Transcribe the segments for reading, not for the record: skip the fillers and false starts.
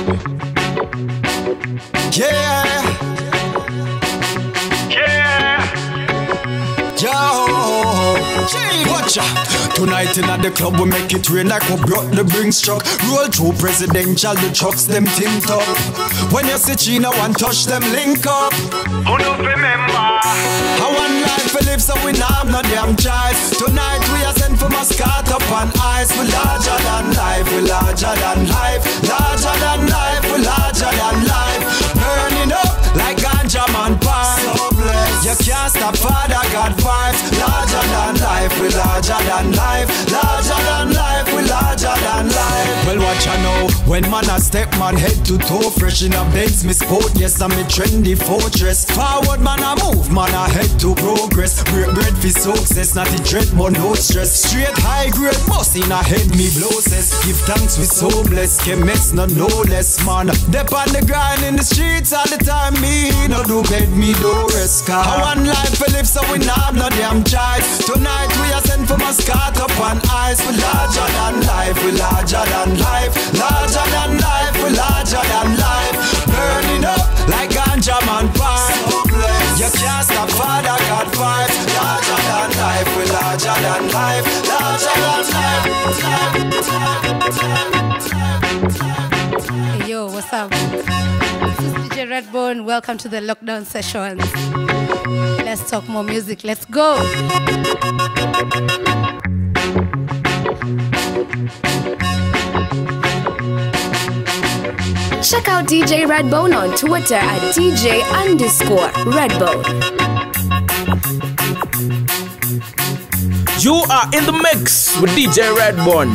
Yeah. Watch out. Tonight in at the club we make it rain like we brought the brings truck. Roll through presidential, the trucks them tint up. When you see China one touch them link up. Who don't remember? How one life we live so we not have no damn choice. Tonight we are sent for Muscat up on ice. We larger than life, we larger than life. Larger than life, we larger than life. Burning up like ganja man pie. So blessed. You can't stop Father God vibes. Larger than life, we larger than life. Larger than life, we larger than life. Well, watch I know when man a step man head to toe. Fresh in a Benz, me sport, yes I'm a trendy fortress. Forward man a move, man a head to progress. Break bread for success, not the dread but no stress. Straight high grade bust in a head me blow says. Give thanks we so blessed, can mess no less man. Dep on the grind in the streets all the time. Me no do bed, me do rest. How one life we live so we not have no damn choice. Tonight we are sent for Muscat up on ice. We larger than life, we larger than life. Larger than life, we larger than life. Burning up like ganja man pie. So blessed. You can't stop Father God vibes. Larger than life, we larger than life. Larger than life. Hey yo, what's up? This is DJ Redbone. Welcome to the lockdown sessions. Let's talk more music. Let's go. Check out DJ Redbone on Twitter at DJ_Redbone. You are in the mix with DJ Redbone.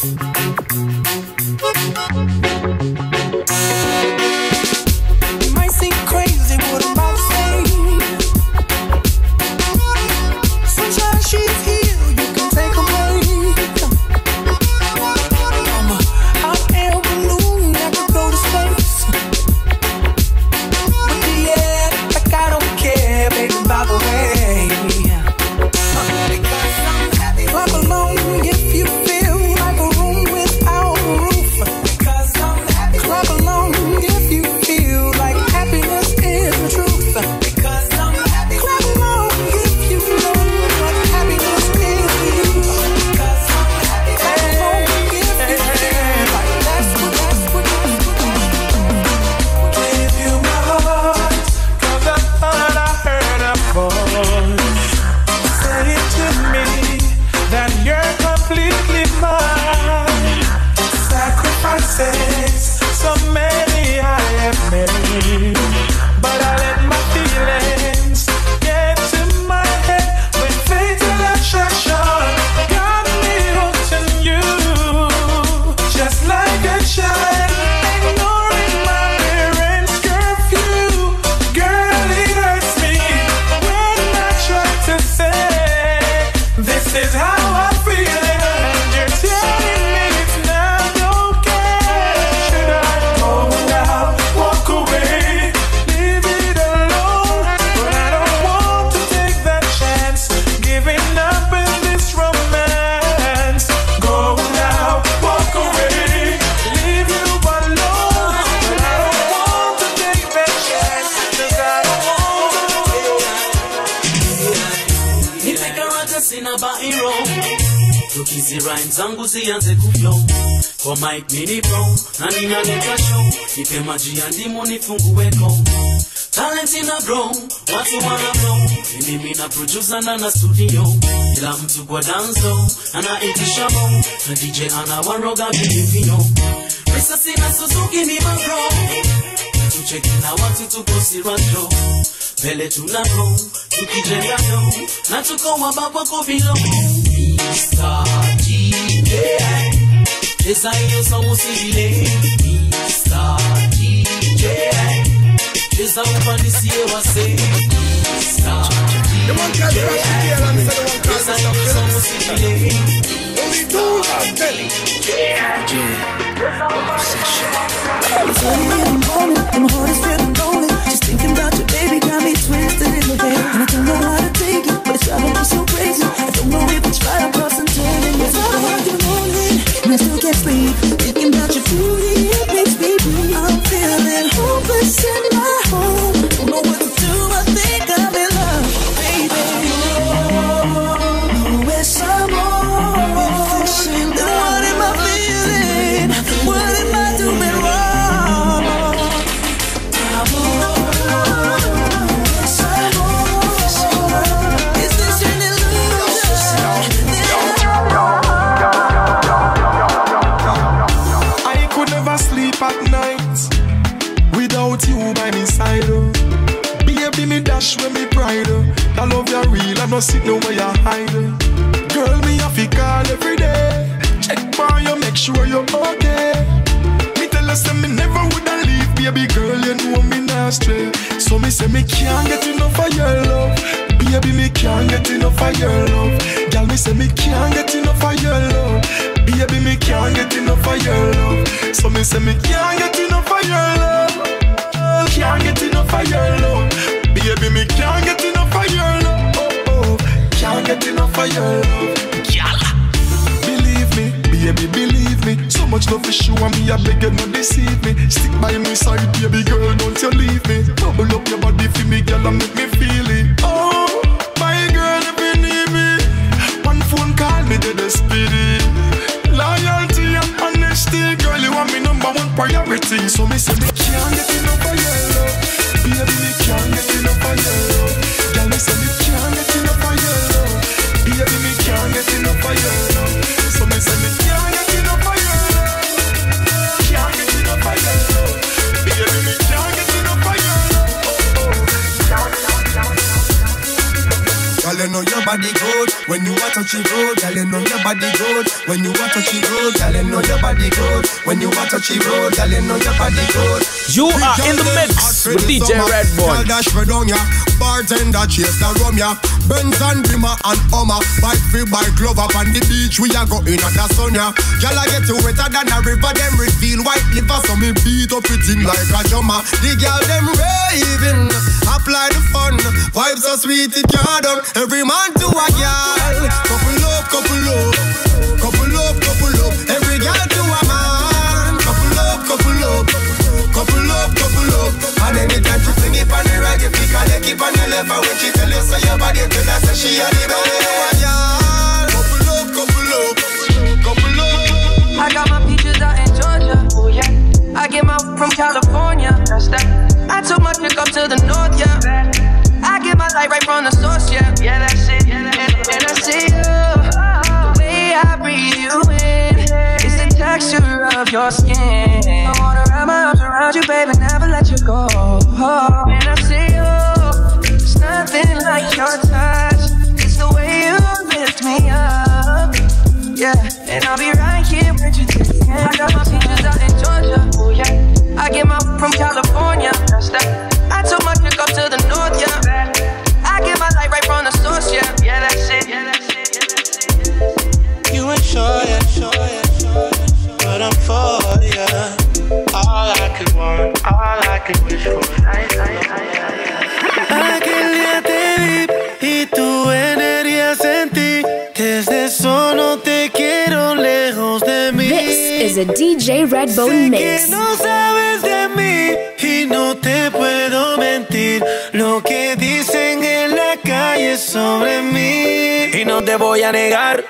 zangu zianze kuflow kwa mic mini pro na ninaleta show nipe maji ya ndimu nifungueko talent ina grow watu wana blow mimi na producer na studio kila mtu kwa dance anaitisha mo na DJ anawaroga vilivyo pesa sina Suzuki ni mabro tucheki na watu tuko sirajo Vele tunako, tukijenga no na tuko wababa kwa vilo Mr. DJ Cheza hiyo samu sivile Mr. DJ Cheza upandisie wase Mr. DJ Cheza hiyo samu sivile Mr. DJ Just thinking about your baby got me twisted in the head and I don't know how to take it, but it's driving me so crazy. I don't know if it's right, I'm crossing turning. It's all about the morning and I still can't sleep. Thinking about your booty, it makes me breathe. never sleep at night without you by my side. Baby, me dash when me pride. I love you real, I no sit nowhere you hide. Girl, me have to call every day. Check for you, make sure you're okay. Me tell you say me never woulda leave, baby girl, you know me not stray. So me say me can't get enough of your love. Baby, me can't get enough of your love. Girl, me say me can't get enough of your love. Baby, me can't get enough of your love. So me say me can't get enough of your love. Can't get enough of your love. Baby, me can't get enough of your love. Oh, can't get enough of your love. Believe me, baby, believe me. So much love for you and me, I beg you not deceive me. Stick by my side, baby girl, don't you leave me. Bubble up your body for me, girl, and make me feel it. Oh, my girl, if you need me, one phone call me to the speedy. Loyalty and honesty, girl, you are my number one priority. So me say me can't get enough of your love. Baby, me can't get enough of your love. Girl, me say me can't get enough of your love. Baby, me can't get enough of your love. So me say me can't get enough of your love. Can't get enough of your love. Baby, me can't get enough of your love. Girl, you know your body good when you want to touch it good. Girl, you know your body good when you want to touch it good. Girl, you know your body good when you want to touch it good. Girl, you know your body good. You are in the mix with DJ Redbone. Bartender chase the rum ya. Benz and Bima and Hummer. Bike free bike love up on the beach. We are going at the sun ya. Girl, I get you wetter than a river. Them reveal white liver. So me beat up it in like a drummer. The girl them raving. Apply the fun. Vibes so sweet it can't done. Every man to a girl. Couple up, couple up. Couple up, couple up. Every girl to a man. Couple up, couple up. Couple up, couple up. And anytime she fling it on the right, you pick her leg keep on the left. And when she tell you so your body tell her say she a the best. Couple up, couple up. Couple up. I got my peaches out in Georgia, oh yeah. I get my from California, that's that. I took my chick up to the north, yeah. I get my light right from the source, yeah. Yeah, that's it, and I see you. The way I breathe you in, it's the texture of your skin. I wanna wrap my arms around you, baby, never let you go. And I see you, it's nothing like your touch. It's the way you lift me up, yeah. And I'll be right here with you till the end. I got my peaches out in Georgia, oh yeah. I get my from California, that's that. I took my chick up to the north, yeah. I get my light right from the source, yeah. Yeah, that's it, yeah, that's it, yeah, that's it. You ain't sure yet, but I'm for ya. All I could want, all I could wish for. Aquel día te vi y tu energía sentí. Desde eso no te quiero lejos de mí. This is a DJ Redbone sé mix. Que no sabes de mí y no te puedo mentir. Lo que dicen en la calle sobre mí y no te voy a negar.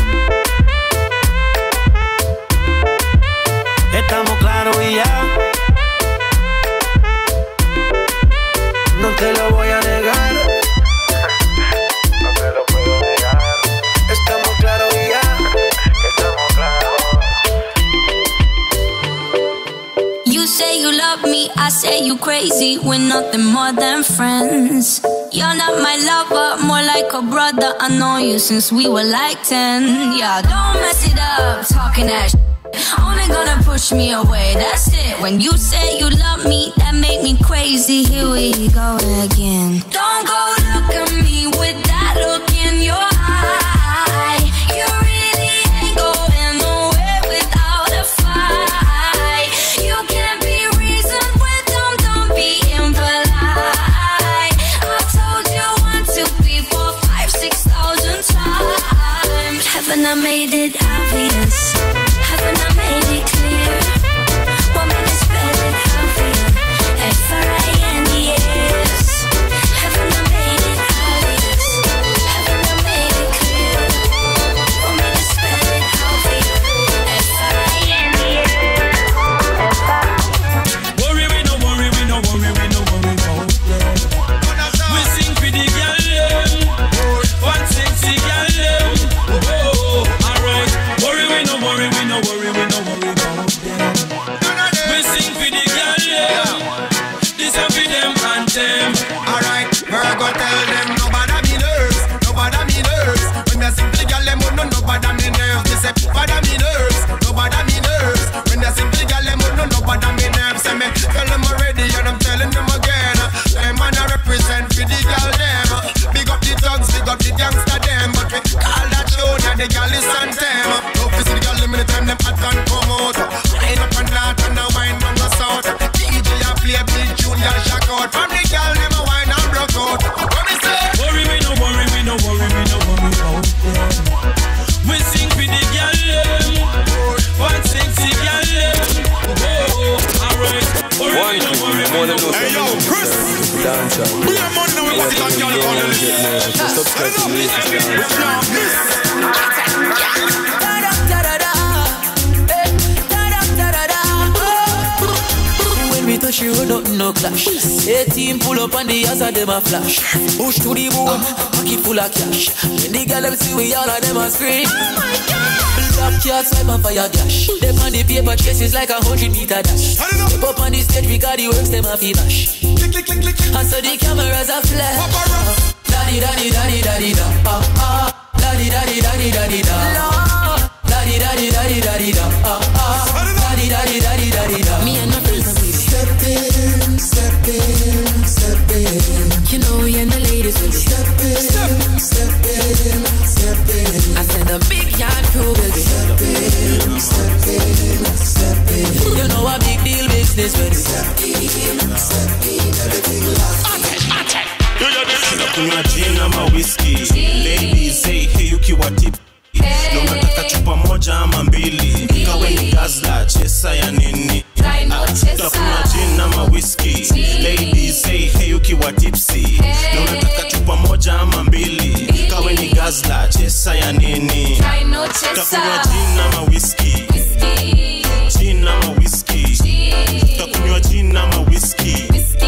Estamos claros y ya. No te lo voy a negar. No te lo puedo negar. Estamos claros y ya. Estamos claros. You say you love me, I say you crazy. We're nothing more than friends. You're not my lover, more like a brother. I know you since we were like 10. Yeah, don't mess it up, talking that shit. Only gonna push me away, that's it. When you say you love me, that make me crazy. Here we go again. Don't go look at me with that look in your eye. You really ain't going nowhere without a fight. You can't be reasoned with, don't be impolite. I've told you 1, 2, 3, 4, 5, 6,000 times. Haven't I made it obvious? Haven't I made it clear? Want me to spell it out for you? F-R-I-N-D-S. Haven't I made it obvious? Haven't I made it clear? Want me to spell it out for you? F-R-I-N-D-S. Worry, we no worry, we no worry, we no worry about them. We sing for the girl, one sexy girl. Oh, alright. Worry, we no worry. go tell them nobody me nerves, nobody me nerves. When I simply girl them would know nobody me nerves. They say nobody me nerves, nobody me nerves. When I simply girl them would know nobody me nerves. Say me tell them already and I'm telling them again. Them man I represent for the girl them. Big up the thugs, big up the gangster them. But we call that show that the girl is on them. No see the girl them in the time them hot and come out. Line up and laugh and now wine from the south. DJ a play big junior shock out. From the girl them a wine and broke out. What me say? Worry we no worry, we no worry, we no worry about them. We sing for the girl them. One sexy girl them. Oh, alright. Worry we no worry, we no worry. Hey yo, Chris. We are money now. We want the girl on the list. Subscribe to me. We touch you, nothing no clash. 18 pull up on the ass of them a flash. Push to the bone, pocket full of cash. When the girl them see we, all of them a scream. Oh my God! Black cat swipe and fire dash. Them on the paper chases like 100-meter dash. Step up on the stage because the works them a fee bash. Click, click, click, click. And so the cameras are flash. Daddy, daddy, daddy, daddy, da. Daddy, daddy, daddy, daddy, da. Daddy, daddy, daddy, daddy, da. Daddy, daddy, daddy, daddy, da. Me and my friends are with it. Step in, step in, step in. You know we and the ladies will be. Step in, step in, step in. I said a big yard crew will be. Step in, step in, step in. You know a big deal business will be. Step in, everything lasts. Kunywa gin ama whiskey. Ladies say hey ukiwa tip. No nataka chupa moja ama mbili. Kawe ni gazla chesa ya nini. Kunywa gin ama whiskey. Ladies say hey ukiwa tipsy. No nataka chupa moja ama mbili. Kawe ni gazla chesa ya nini. Kunywa gin ama whiskey. Gin ama whiskey. Kunywa gin ama whiskey.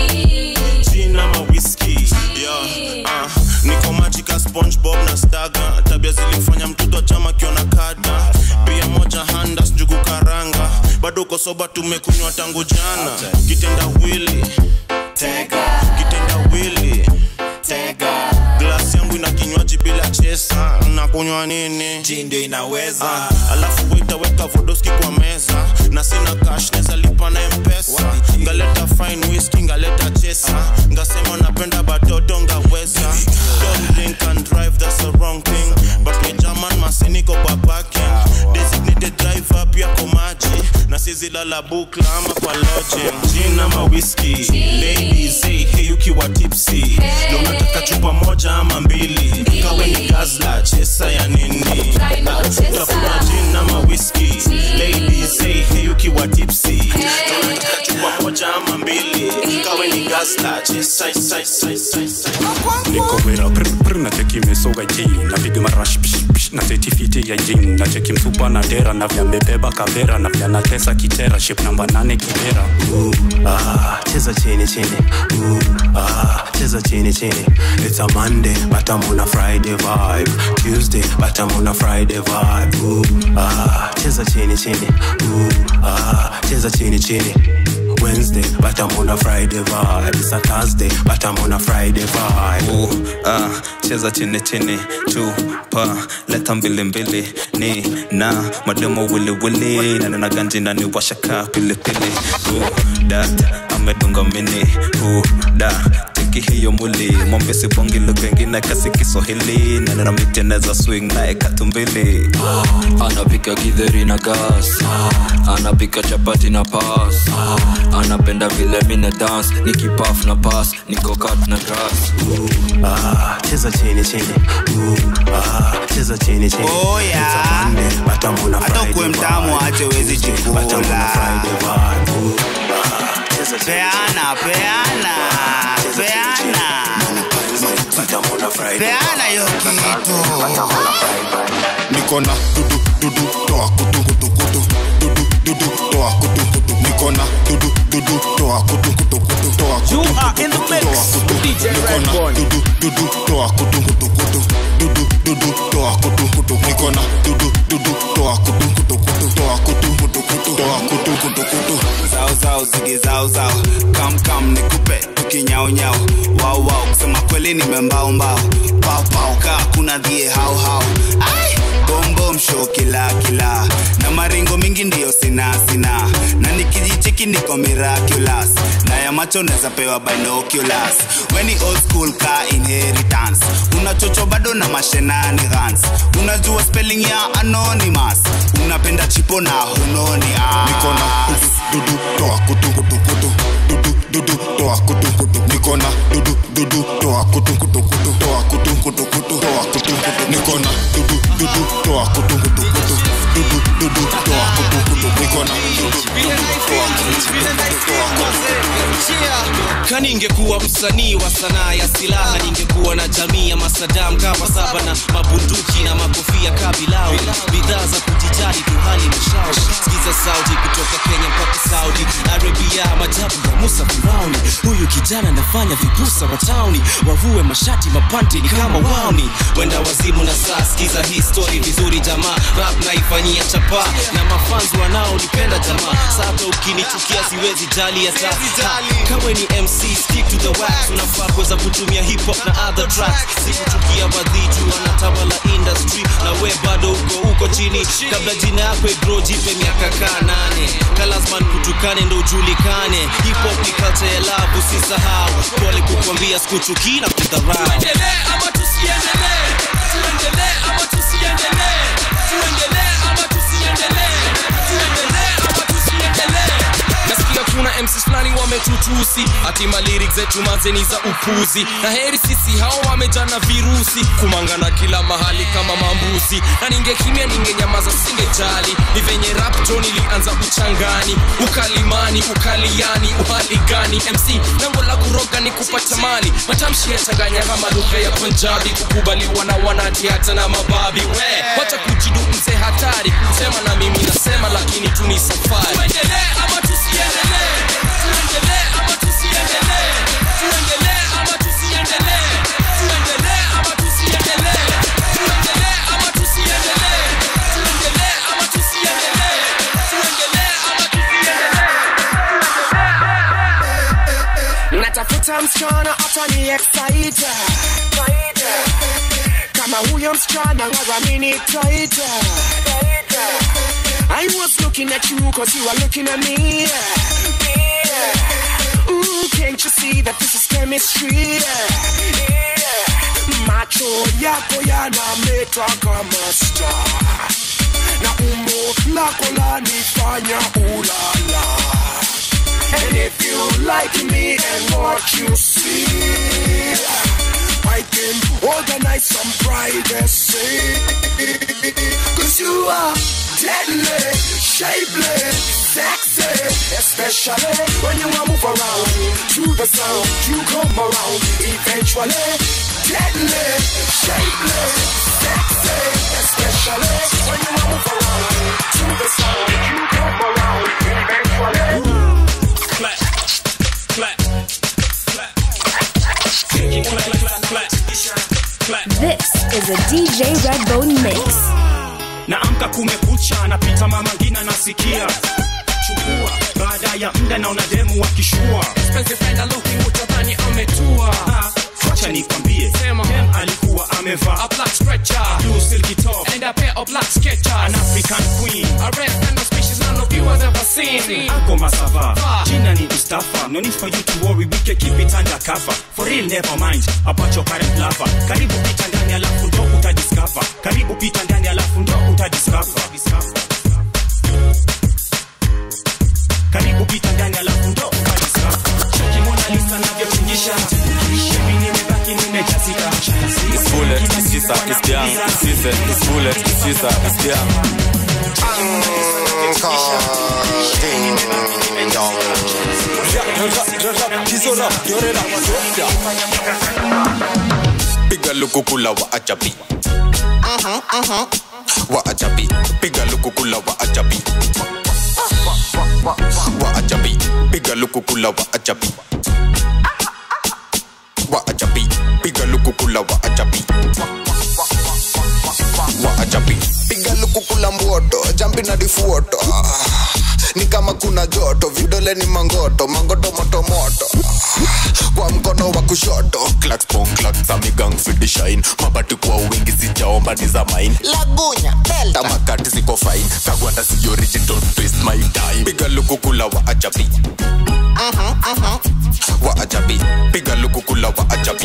Gin ama whiskey. Yeah, niko magica SpongeBob na staga. Tabia zilifanya mtoto chama kiona kada. Pia moja handa njugu karanga. Bado uko soba tumekunywa tangu jana. Kitenda wili tega, kitenda wili tega. Glass yangu ina kinywaji bila chesa. Nakunywa nini? Gin ndio inaweza. Alafu weka vodoski kwa meza. Na sina cash neza lipa na M-Pesa. Ngaleta fine whiskey, ngaleta chesa. Ngasema napenda batoto ngaweza. Don't drink and drive, that's the wrong thing. But me German masini ko kwa parking. Designated driver pia ko maji. Na sizi lala bukla ama kwa lodging. Gin ama whiskey. Ladies say hey ukiwa tipsy. No nataka chupa moja ama mbili. Kawe ni gazla chesa ya nini. Takuwa gin ama whiskey. Ladies say hey ukiwa tipsy. No nataka chupa moja ama mbili. Kawe ni gazla chesa niko wera prr na teki mesoga jini. Na piga marash pish na setifiti ya jini. Na teki msupa na dera na vya mbebeba kavera. Na vya natesa kitera ship namba 8 kibera. Cheza chini chini. Cheza chini chini. It's a Monday but I'm on a Friday vibe. Tuesday but I'm on a Friday vibe. Cheza chini chini. Cheza chini chini. Wednesday but I'm on a Friday vibe. It's a Thursday but I'm on a Friday vibe. Cheza chini chini. Tupa leta mbili mbili. Ni na mademo wili wili. Na ganji na ni washaka pili pili. Dat amedunga mini. Da teki hiyo muli. Mwambe si bongi luku ingine kasi Kiswahili. Na miteneza swing na ekatumbili. Anapika githeri na gas. Anapika chapati na pass. Anapenda vile mina dance. Nikipaf na pass. Niko cut na grass. Cheza chini chini. Cheza chini chini. Oh yeah. It's a Monday but I'm on a Friday. Atokwe mtamu ache wezi chikula. But I'm on a Friday vibe. Peana, peana, peana. Peana yo kitu. Niko na dudu dudu toa kutu kutu kutu. Dudu toa kutu kutu. Niko na dudu toa kutu kutu kutu toa kutu. You are in the mix with DJ Redbone. Dudu toa kutu kutu kutu. Dudu toa kutu kutu. Niko na dudu toa kutu kutu kutu toa kutu kutu kutu toa kutu. kutu zao zige zao kam nikupe tukinyao nyao wow kusema kweli nimembao pao ka kuna dhie hao ai bombo msho kila na maringo mingi ndio sina na nikijicheki niko miraculous na ya macho neza pewa binoculars when old school ka inheritance unachocho bado na mashenanigans unajua spelling ya anonymous unapenda chipo na hunoni niko na dudu toa kutu dudu toa kutu niko na dudu toa kutu toa kutu niko na dudu toa kutu dudu toa kutu niko na kani ingekuwa msanii wa sanaa ya silaha ningekuwa na jamii ya masadam kama saba na mabunduki na makofia kabilao bidhaa za kujijali tu hali mshao sikiza sauti kutoka Kenya mpaka Saudi Arabia majabu ya Musa Firauni huyu kijana anafanya vibusa wa tauni wavue mashati mapanti ni kama wauni wenda wazimu na saa sikiza hii story vizuri jamaa rap naifanyia chapa na mafanzi wanao nipenda jamaa sasa ukinichukia siwezi jali hata kama ni MC stick to the wax unafaa kuweza kutumia hip hop na other tracks sikuchukia wadhitu wanatawala industry na we bado uko chini kabla jina yako grow jipe miaka 8 kalazman kutukane ndo ujulikane hip hop ni culture ya love usisahau pole kukwambia sikuchukia na kudharau tuendelee ama tusiendelee tuendelee ama tusiendelee tuendelee ama tusiendelee tuendelee ama tusiendelee nasikia kuna MCs fulani wametutusi ati lyrics zetu mazeni za upuzi na heri sisi hao wamejana virusi kumangana kila mahali kama mambuzi na ningekimia ningenyamaza singejali ni venye rap John ilianza uchangani ukalimani ukaliani uhali gani MC nango la kuroga ni kupata mali matamshi yachanganya kama lugha ya Punjabi kukubaliwa na wanati hata na mababi we wacha kujidu mzee hatari kusema na mimi nasema lakini tu ni safari tuendelee ama tusiendelee tuendelee ama tusiendelee tuendelee ama tusiendelee tuendelee ama tusiendelee tuendelee ama tusiendelee tuendelee ama tusiendelee tuendelee ama tusiendelee natafuta msichana atani excite kama huyo msichana waramini taita I was looking at you cause you are looking at me Ooh, can't you see that this is chemistry macho yako yanameta kama star na umbo lako lanifanya ulala and if you like me and what you see I can organize some privacy cause you are deadly, shapely, sexy especially when you move around to the sound you come around eventually deadly, shapely, sexy especially when you move around to the sound you come around eventually clap, clap, clap, clap. This is a DJ Redbone mix. Naamka kumekucha napita mama ngina nasikia chukua baada ya muda naona demu wakishua Spencer friend looking utadhani ametua acha nikwambie dem alikuwa amevaa a black stretcher blue silky top and a pair of black sketchers an African queen a rare kind of species none of you has ever seen ako masava jina ni Mustafa no need for you to worry we can keep it under cover for real never mind about your current lover karibu pita ndani alafu ndo utadiscover karibu pita ndani alafu ndo utadiscover karibu pita ndani alafu ndo utadiscover cheki Mona Lisa navyotingisha mimi nimebaki nimejazika It's bullet, it's sisa, it's down It's sisa, it's bullet, it's sisa, it's down Piga lukukula wa ajabi wa ajabi piga lukukula wa ajabi wa ajabi piga lukukula wa ajabi wa ajabi piga lukukula wa ajabi wa ajabi piga lukukula mboto jumping na difuoto ni kama kuna joto, vidole ni mangoto, mangoto moto moto. Kwa mkono wa kushoto, clacks pong clacks amigang for the shine. Mabati kwa wingi sijaomba ni za mine. Lagunya, Delta makati ziko fine. Kagwanda si original, twist my time. Piga luku kula wa ajabi. Wa ajabi. Piga luku kula wa ajabi.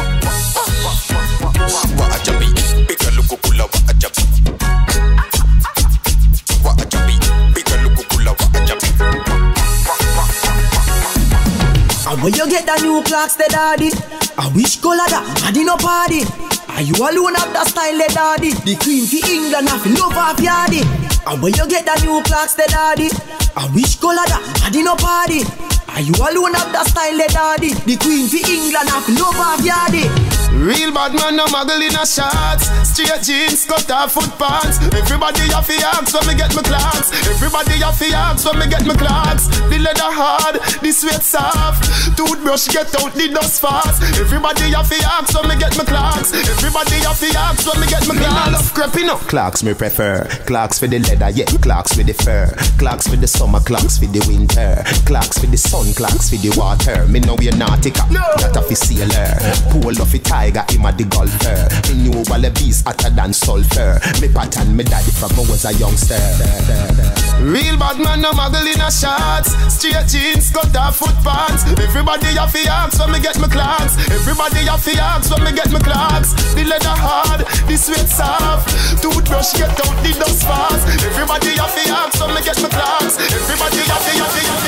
Wa ajabi. Piga luku kula wa ajabi. Wa ajabi. Piga luku kula wa ajabi. And when you get the new clocks, the daddy, I wish color that, I did no party. Are you alone have that style, the daddy? The queen for England, I feel love of yardy. And when you get the new clocks, the daddy, I wish color that, I did no party. Are you alone have that style, the daddy? The queen for England, I feel love of yardy. Real bad man, no muggle in a shots. Straight jeans, cut off foot pants. Everybody have to ask when me get my clocks. Everybody have to ask when me get my clocks. The leather hard, the sweat soft. Toothbrush get out the dust fast. Everybody have to ask when me get my clocks. Everybody have to ask when me get my clocks. I love creeping up. Clocks me prefer. Clocks for the leather, yeah. Clocks for the fur. Clocks for the summer, clocks for the winter. Clocks for the sun, clocks for the water. Me know we're nautica, that of a sailor. Pool of it tiger, him a the golfer. Me knew all the bees hotter than sulfur. Me pattern me daddy from I was a youngster. Real bad man, no muggle in a shots. Straight jeans, cut off foot pants. Everybody have to ask when me get my clocks. Everybody have to ask when me get my clocks. The leather hard, the sweat soft. Toothbrush get out the dust fast. Everybody have to ask when me get my clocks. Everybody have to.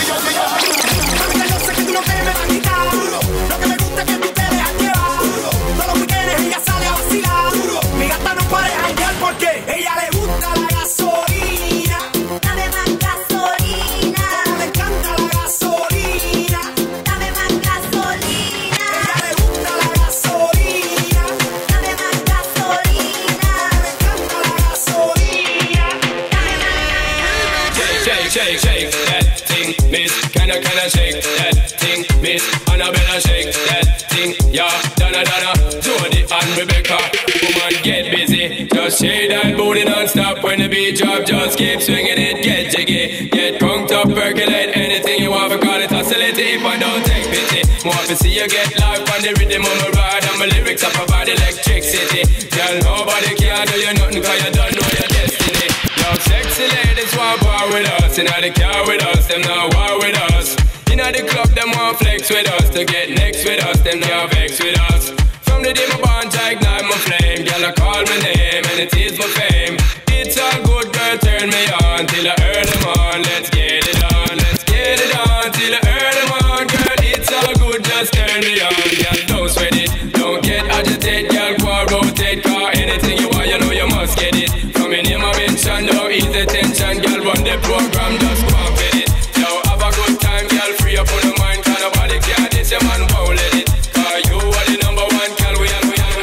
Mi gata no para de janguear porque ella le gusta la gasolina. Dame más gasolina. Como le encanta la gasolina. Dame más gasolina. Ella le gusta la gasolina. Dame más gasolina. Me encanta la gasolina. Dame más. Shake, shake, shake that thing, miss. Kinda shake that thing, miss. Annabella shake that thing, yeah. Donna, Jody and Rebecca. Woman, get busy. Just shake that booty non-stop when the beat drop. Just keep swinging it, get jiggy. Get conked up, percolate anything you want. Call it oscillate if I don't take pity. More to see you get live on the rhythm of my ride. And my lyrics up about electricity. Girl, nobody can do you nothing cause you don't know your destiny. Young sexy ladies want bar with us. In the car with us, them not war with us. In the club, them want flex with us. To get next with us, them not vex with us. From the day my bond, I ignite my flame. Girl, I call my name and it is my fame. It's all good, girl, turn me on till I earn them on. Let's get it on, let's get it on till I earn them on. Girl, it's all good, just turn me on. Girl, don't sweat it, don't get agitated. Girl, go rotate, car anything you want, you know you must get it. From in my mention, don't ease the tension. Girl, run the program, just go and get it. Yo, have a good time, girl, free up on the mind. Cause nobody care, this your man won't let it. You are the number one, girl, we are.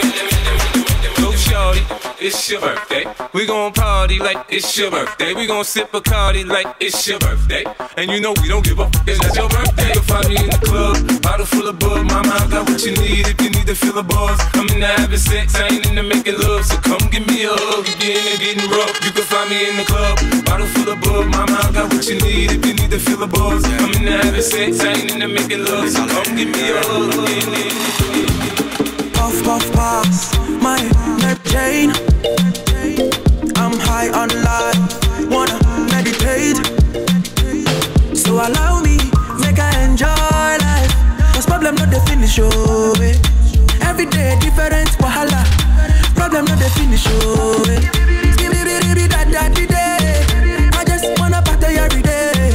Go shorty, it's your birthday. We gon' party like it's your birthday. We gon' sip Bacardi like it's your birthday. And you know we don't give a fuck, it's just your birthday. You'll find me in the club, bottle full of bug. Mama, I got what you need if you need to feel the buzz. I'm in the having sex, I ain't into making love. So come give me a hug, if you're in there getting rough. You can find me in the club, bottle full of bug. Mama, I got what you need if you need to feel the buzz. I'm in the having sex, I ain't into making love. So come give me a hug. Puff, puff, pass my neck chain. I'm high on life, wanna meditate. So allow me, make I enjoy life. Cause problem not the finish, oh eh. Every day different wahala. Problem not the finish, oh eh. I just wanna party every day.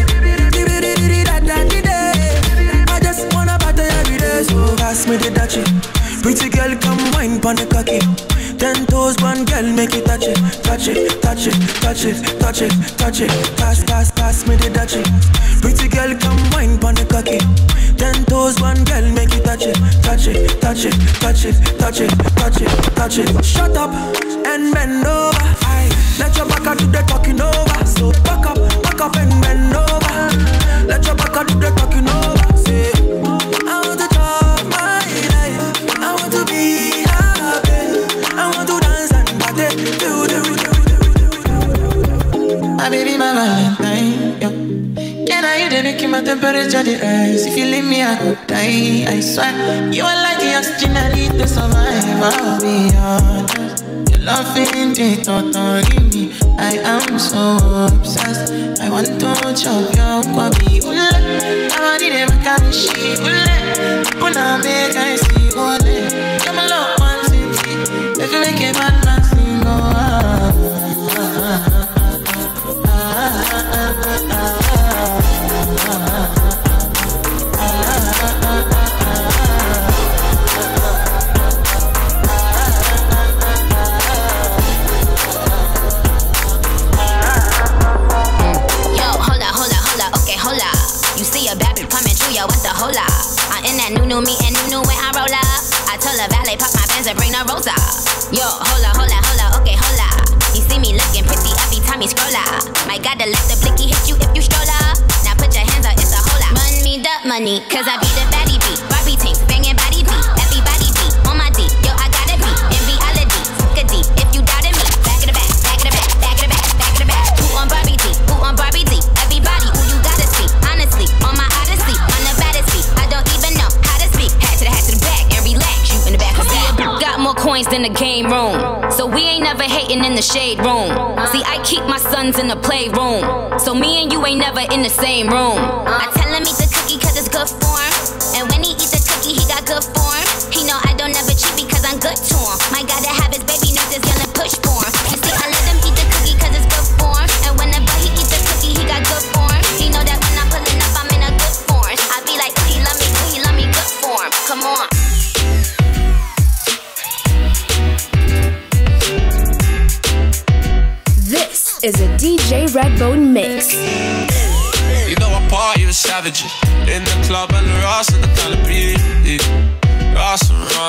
I just wanna party every day. So pass me the dachi. Pretty girl, come wine pon the cocky. 10 toes, one girl, make it touch it, touch it, touch it, touch it, touch it, touch it. Pass, pass, pass me the dachi. Pretty girl, come wine pon the cocky. 10 toes, one girl, make it touch it, touch it, touch it, touch it, touch it, touch it, touch it. Shut up and bend over. Let your back do the talking over. So back up and bend over. Let your back do the talking over. Say, I want to talk my life. I want to be happy. I want to dance and party. My baby, my Valentine, yeah. you, they make my temperature the rise. If you leave me, I could die, I swear. You are like the oxygen I need to survive, I'll be honest. Your loving it totally me. I am so obsessed. I want to chop your kwabi. Ule, I need a makanishi. Ule, puna make I see. Ule, I'm a love one city. If you make a bad man sing, what's the hola? I'm in that new me and new when I roll up. I told her valet pop my Benz and bring the rosa. Yo, hola, okay, hola. You see me looking pretty every time you scroll up. My God, to let the blicky hit you if you stroll up. Now put your hands up, it's a hola. Run me the money, cause I be the baddie beat. Barbie tanks, banging body beat. Everybody beat, on my D. Yo, I gotta be in reality. Fuck a D, if you doubted me. Back of the back, back of the back, back of the back, back of the back. Who on Barbie D? Who on Barbie D? Everybody, who you gotta see. Honestly, on my Odyssey. I don't even know how to speak. Hat to the back and relax. You in the back of the got more coins than the game room. So we ain't never hating in the shade room. See, I keep my sons in the playroom. So me and you ain't never in the same room. I tell him eat the cookie cause it's good for him. And when he eat the cookie, he got good form. He know I don't never cheat because I'm good to him. My God, to have his baby news is gonna push for him. You see, I let him eat the cookie cause it's good for him. And whenever he eat the cookie, he got good form. He know that when I'm pulling up, I'm in a good form. I be like, he love me good form. Come on. This is a DJ Redbone mix. You know I party with savages in the club and the Ross and the Calabrese. Ross.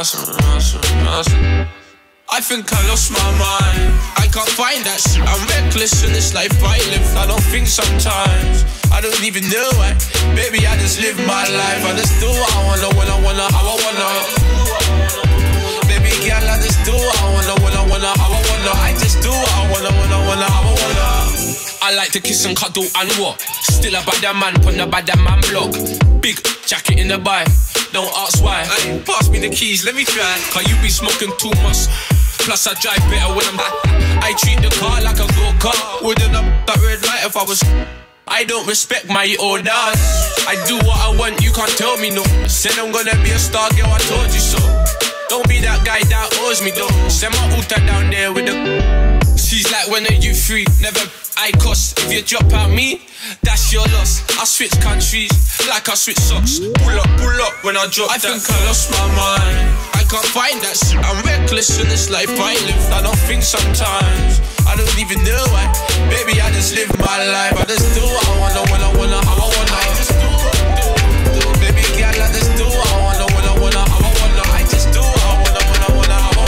I think I lost my mind. I can't find that shit. I'm reckless in this life I live. I don't think sometimes. I don't even know why. Baby, I just live my life. I just do what I wanna, when I wanna, how I wanna. Baby girl, I just do what I wanna, when I wanna, how I wanna. I just do what I wanna, when I wanna, how I wanna. I like to kiss and cuddle and walk. Still a bad man, put the bad man block. Big jacket in the bike. Don't ask why. Ay, pass me the keys, let me try. Cause you be smoking too much. Plus I drive better when I'm I treat the car like a go-kart. Wouldn't have that red light if I was. I don't respect my orders. I do what I want, you can't tell me no. Said I'm gonna be a star, girl, I told you so. Don't be that guy that owes me though. Send my Uta down there with the. She's like, when are you free? Never I cost. If you drop out me, that's your loss. I switch countries like I switch socks. Pull up when I drop. I think I lost my mind. I can't find that shit. I'm reckless in this life I live. I don't think sometimes. I don't even know why. Baby, I just live my life. I just do what I wanna, when I wanna, how I wanna. I just do. Baby girl, I just do what I wanna, when I wanna, how I wanna. I just do what I wanna, when I wanna, how I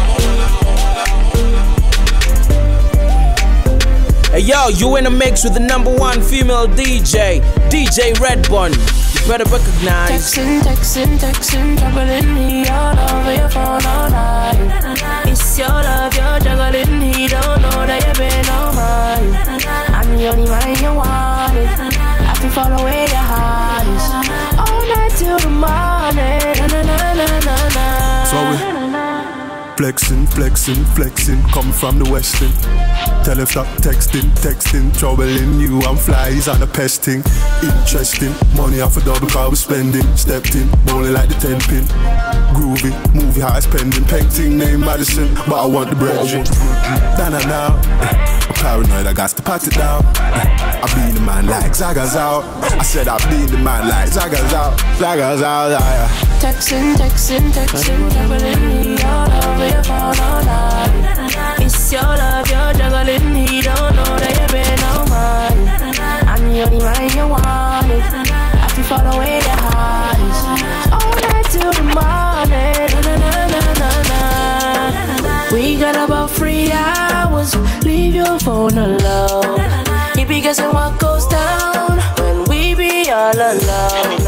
wanna. Hey yo, you in a mix with the #1 female DJ, DJ Redbone. You better recognize. Texting, juggling me all over your phone all night. It's your love, you're juggling me, don't know that you've been on mine. I'm the only one you wanted. I can follow where your heart is. All night till the morning. Na. So we flexing, come from the western. Tell him stop texting, troubling you and flies on the pesting. Interesting, money off a double car we spending. Stepped in, bowling like the 10-pin. Groovy, movie high spending. Painting name Madison, but I want the bread. Now. I'm paranoid, I got to pat it down. I be the man like Zaga's out. I said I be the man like Zaga's out, yeah. Texting, juggling me all over your phone all night. It's your love, you're juggling me, don't know that you've been on mine. I'm the only one you wanted. I can follow where your heart is. All night till the morning. Na. We got about 3 hours. Leave your phone alone. You be guessing what goes down when we be all alone.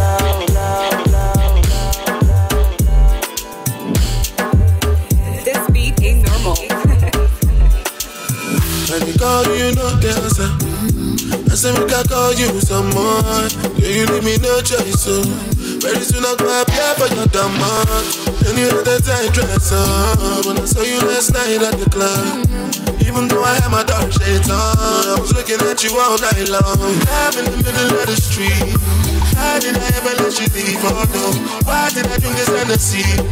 When you call, you not the answer. I say make I call you some more. You leave me no choice, so very soon I go apply for your demand. And you had that tight dress up when I saw you last night at the club. Even though I had my dark shades on, I was looking at you all night long. I'm in the middle of the street. How did I ever let you leave? Oh no, why did I drink this Hennessy? Can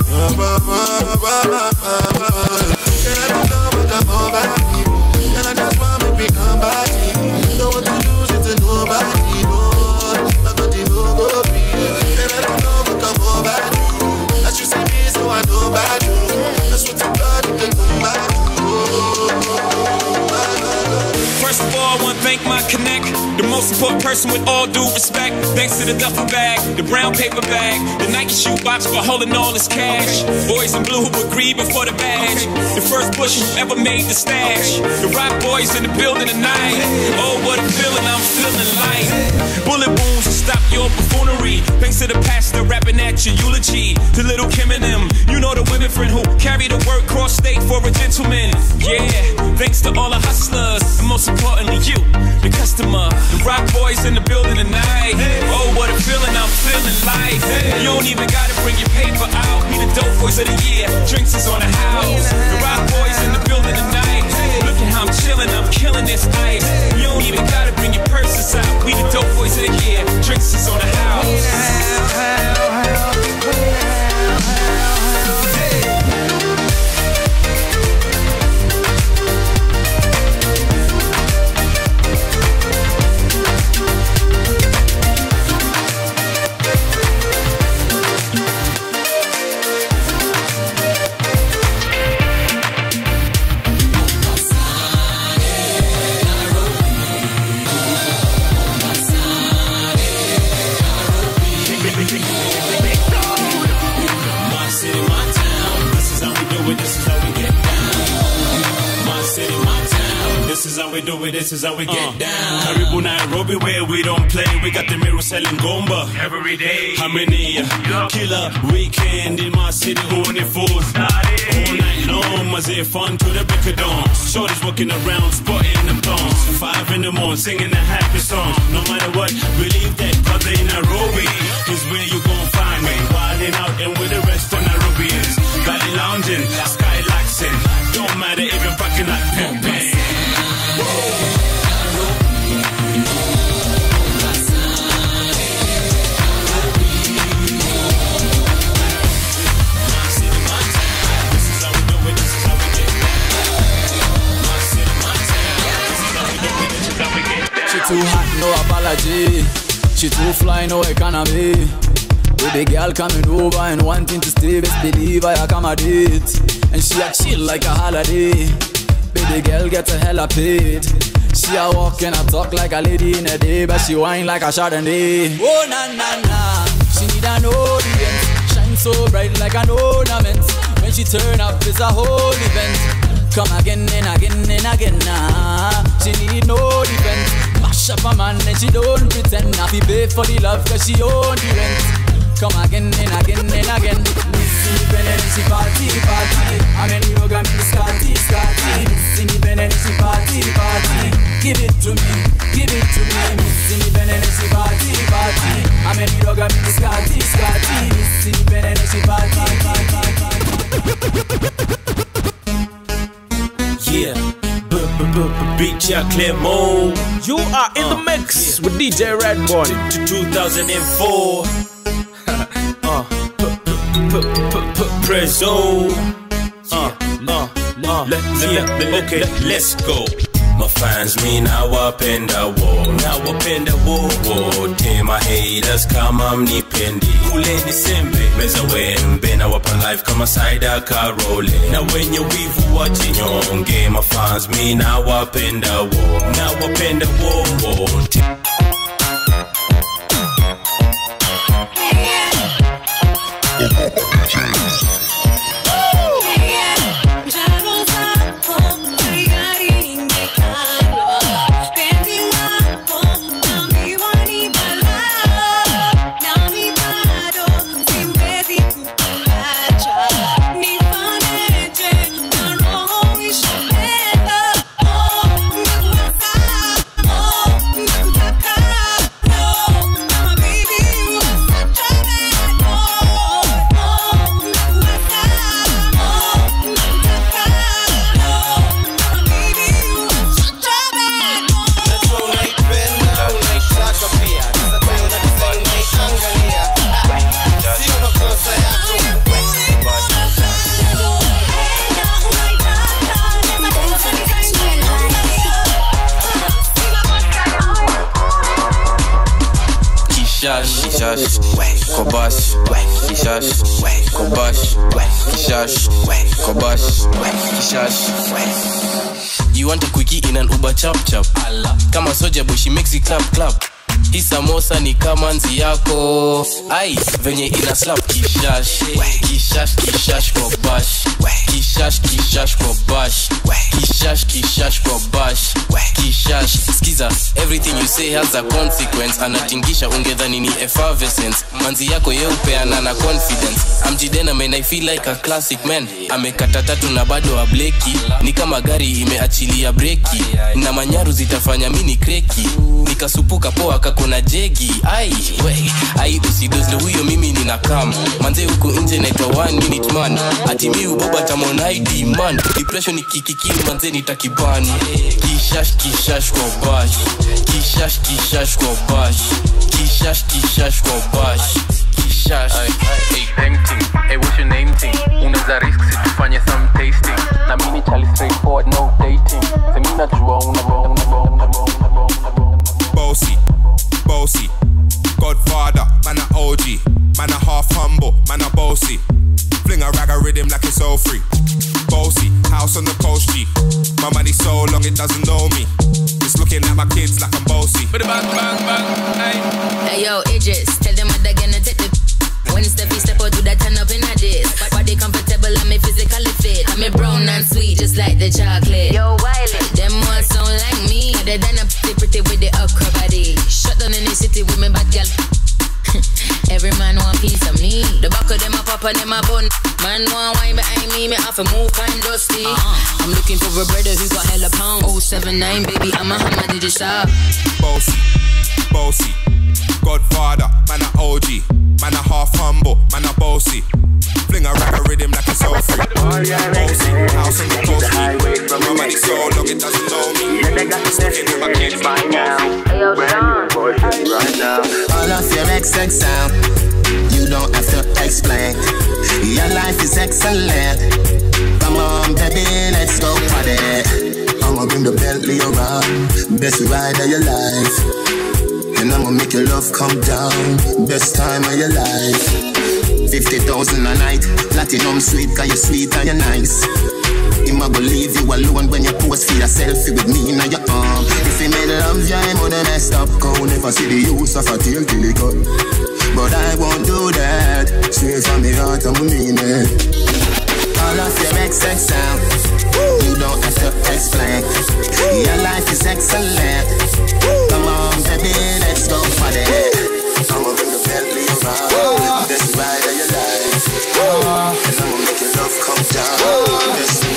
I don't know what come over me? And I just want me to become body. Don't want to lose it to nobody, no. I got the no-go be. And I don't know what come over you. As you see me, so I know about you. That's what you got to come back to. First of all, I want to thank my connect, the most important person with all due respect. Thanks to the duffel bag, the brown paper bag, the Nike shoe box for holding all his cash. Boys in blue who agreed before the badge. The first bush who ever made the stash. The rock boys in the building tonight. Oh, what a feeling, I'm feeling light. Bullet wounds to stop your buffoonery. Thanks to the pastor rapping at your eulogy. To little Kim and them, you know the women friend who carry the word cross state for a gentleman. Yeah, thanks to all the hustlers, and most importantly you, the customer. The rock boys in the building tonight. Oh, what a feeling, I'm feeling life. You don't even gotta bring your paper out. Be the dope boys of the year, drinks is on the house. The rock boys in the building tonight. Look at how I'm chilling, I'm killing this ice. You don't even gotta bring your purses out. We the dope boys of the year, drinks is on the house. This is how we get down. Karibu Nairobi where we don't play. We got the mirror selling gomba every day. How many killer weekend in my city? Only fools all night long. Mazay fun to the break of dawn. Shorties walking around spotting the thongs. 5 in the morning singing a happy song. No matter what, believe that brother in Nairobi is where you gon' find me. Wilding out and with the rest of Nairobians. Valley lounging, skylaxing. Don't matter if you're fucking like pimpin'. She too hot, no apology. She too fly, no economy. Baby girl coming over and wanting to stay, best believe I accommodate. And she a chill like a holiday. Baby girl gets a hella paid. She a walk and a talk like a lady in a day, but she whine like a Chardonnay. Oh na na na, she need an audience. Shine so bright like an ornament. When she turn up, it's a whole event. Come again and again and again nah. She need no defense. Mash up a man and she don't pretend. Now fi pay for the love cause she own the rent. Come again and again and again. Miss Independent she party, party. I'm in yoga, Miss Scotty, Scotty. Miss Independent she party, party. Give it to me, give it to me. Miss Independent she party, party. I'm in yoga, Miss Scotty, Scotty. Miss Independent she party, party. Yeah, Big Jack Clermont. You are in the mix with DJ Redbone. 2004. Prezzo. Okay, let's go. Mafans now up in the wall. Now up in the wall. Tell my haters kama mnipendi. Kuleni sembe meza wembe. Na wapa life kama saida karole. Na wenye wivu wachinyonge. Mafans now up in the wall. Now up in the wall. kishash, kobash, kishash, kobash, kishash, kobash, kishash. You want a quickie in an Uber chap chap? Kama soja boy, she makes it clap clap. Hii samosa ni kama nzi yako. Ai, venye ina slap kishash. Kishash, kishash kwa bash. Kishash, kishash kwa bash. Kishash, kishash kwa bash. Kishash, skiza, everything you say has a consequence. Anatingisha ungedhani ni effervescence. Manzi yako yeupeana na confidence. Amjidena man, I feel like a classic man. Amekata tatu na bado wa bleki. Ni kama gari imeachilia breki. Na manyaru zitafanya mini kreki. Nikasupuka poa kakona jegi. Ai usidozle huyo mimi nina kam. Manze huko nje naitwa 1 minute man. Ati mi uboba tamon ID man. Depression ikikiki manze nitakiban. Kishash kishash kwa bash. Kishash kishash kwa bash. Kishash kishash kwa bash. Kishash. Hey painting, hey what's your name thing? Unaweza risk si tufanye some tasting. Na mini chali straightforward no dating. Semina jua una Bossy, bossy, Godfather, man a OG, man a half humble, man a bossy. Fling a rag a rhythm like it's all free. Bossy, house on the coast G. My money so long it doesn't know me. It's looking at my kids like I'm bossy. Bang bang bang, hey yo Idris, tell them what they're gonna take the. When Steffi step out, do that turn up in a diss. Body comfortable, I'm physically fit. I'm a brown and sweet, just like the chocolate. Yo, Wiley, them all sound like me. Other than a pretty with the okra body. Shut down in the city with me bad girl. Every man want piece of me. The back of them a pop and them a bun. Man want wine behind me have to move kind dusty. I'm looking for a brother who got hella pound. 079 baby, I'm a hammer, did you shop? Bossy, bossy, Godfather, man a OG, man a half humble, man a bossy. Fling a rag a rhythm like it's all free. Bossy, house on the coast G. My money so long it doesn't know me. It's looking at my kids like right now. All of your XX sound, you don't have to explain. Your life is excellent. Come on, baby, let's go party. I'ma bring the Bentley around, best ride of your life. And I'ma make your love come down, best time of your life. 50,000 a night, platinum sweet, cause you're sweet and you're nice. I'ma go leave you alone when you post for your selfie with me in your arm. If you made love, yeah, I'm gonna messed up. Go never see the use of a tail till it cut. But I won't do that. Straight from the heart, I'm mean it. All of your XX sound, you don't have to explain. Your life is excellent. Come on, baby, let's go for it. I'ma bring the Bentley around, best ride of your life. And I'ma make your love come down.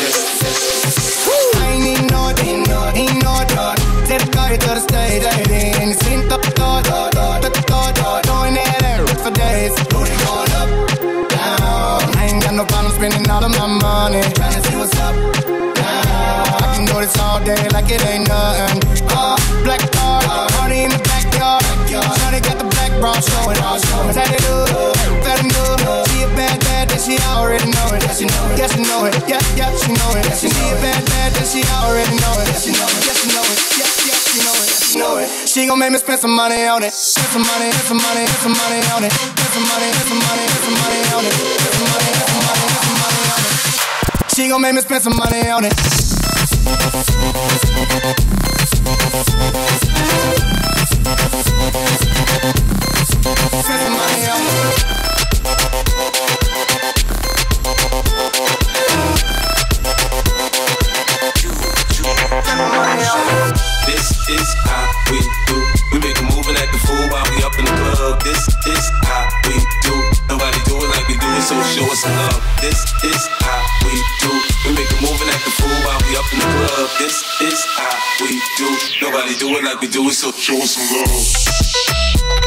I ain't nothing, no doubt. Take the car to the stage, and it's in the going there for days. Booty going up, down. I ain't got no problem spending all of my money, trying to see what's up, down. I can do this all day like it ain't nothing. Black car, party in the backyard. Shawty got the black bra, show it all, show it. Tatted up, fat and good. She a bad that she already know it. Yeah, she know it. Yeah, she know it. Yeah, she know it. She a bad that she already know it. Yeah, she know it. Yeah, she know it. Yeah, she know it. She know it. She gon' make me spend some money on it. Spend some money, spend some money, spend some money on it. Spend some money, spend some money, spend some money on it. Spend some money, spend some money, spend some money on it. She gon' make me spend some money on it. Spend some money on it. This is how we do. We make a move and act the fool while we up in the club. This is how we do. Nobody do it like we do it, so show us some love. This is how we do. We make a move and act the fool while we up in the club. This is how we do. Nobody do it like we do it, so show us some love.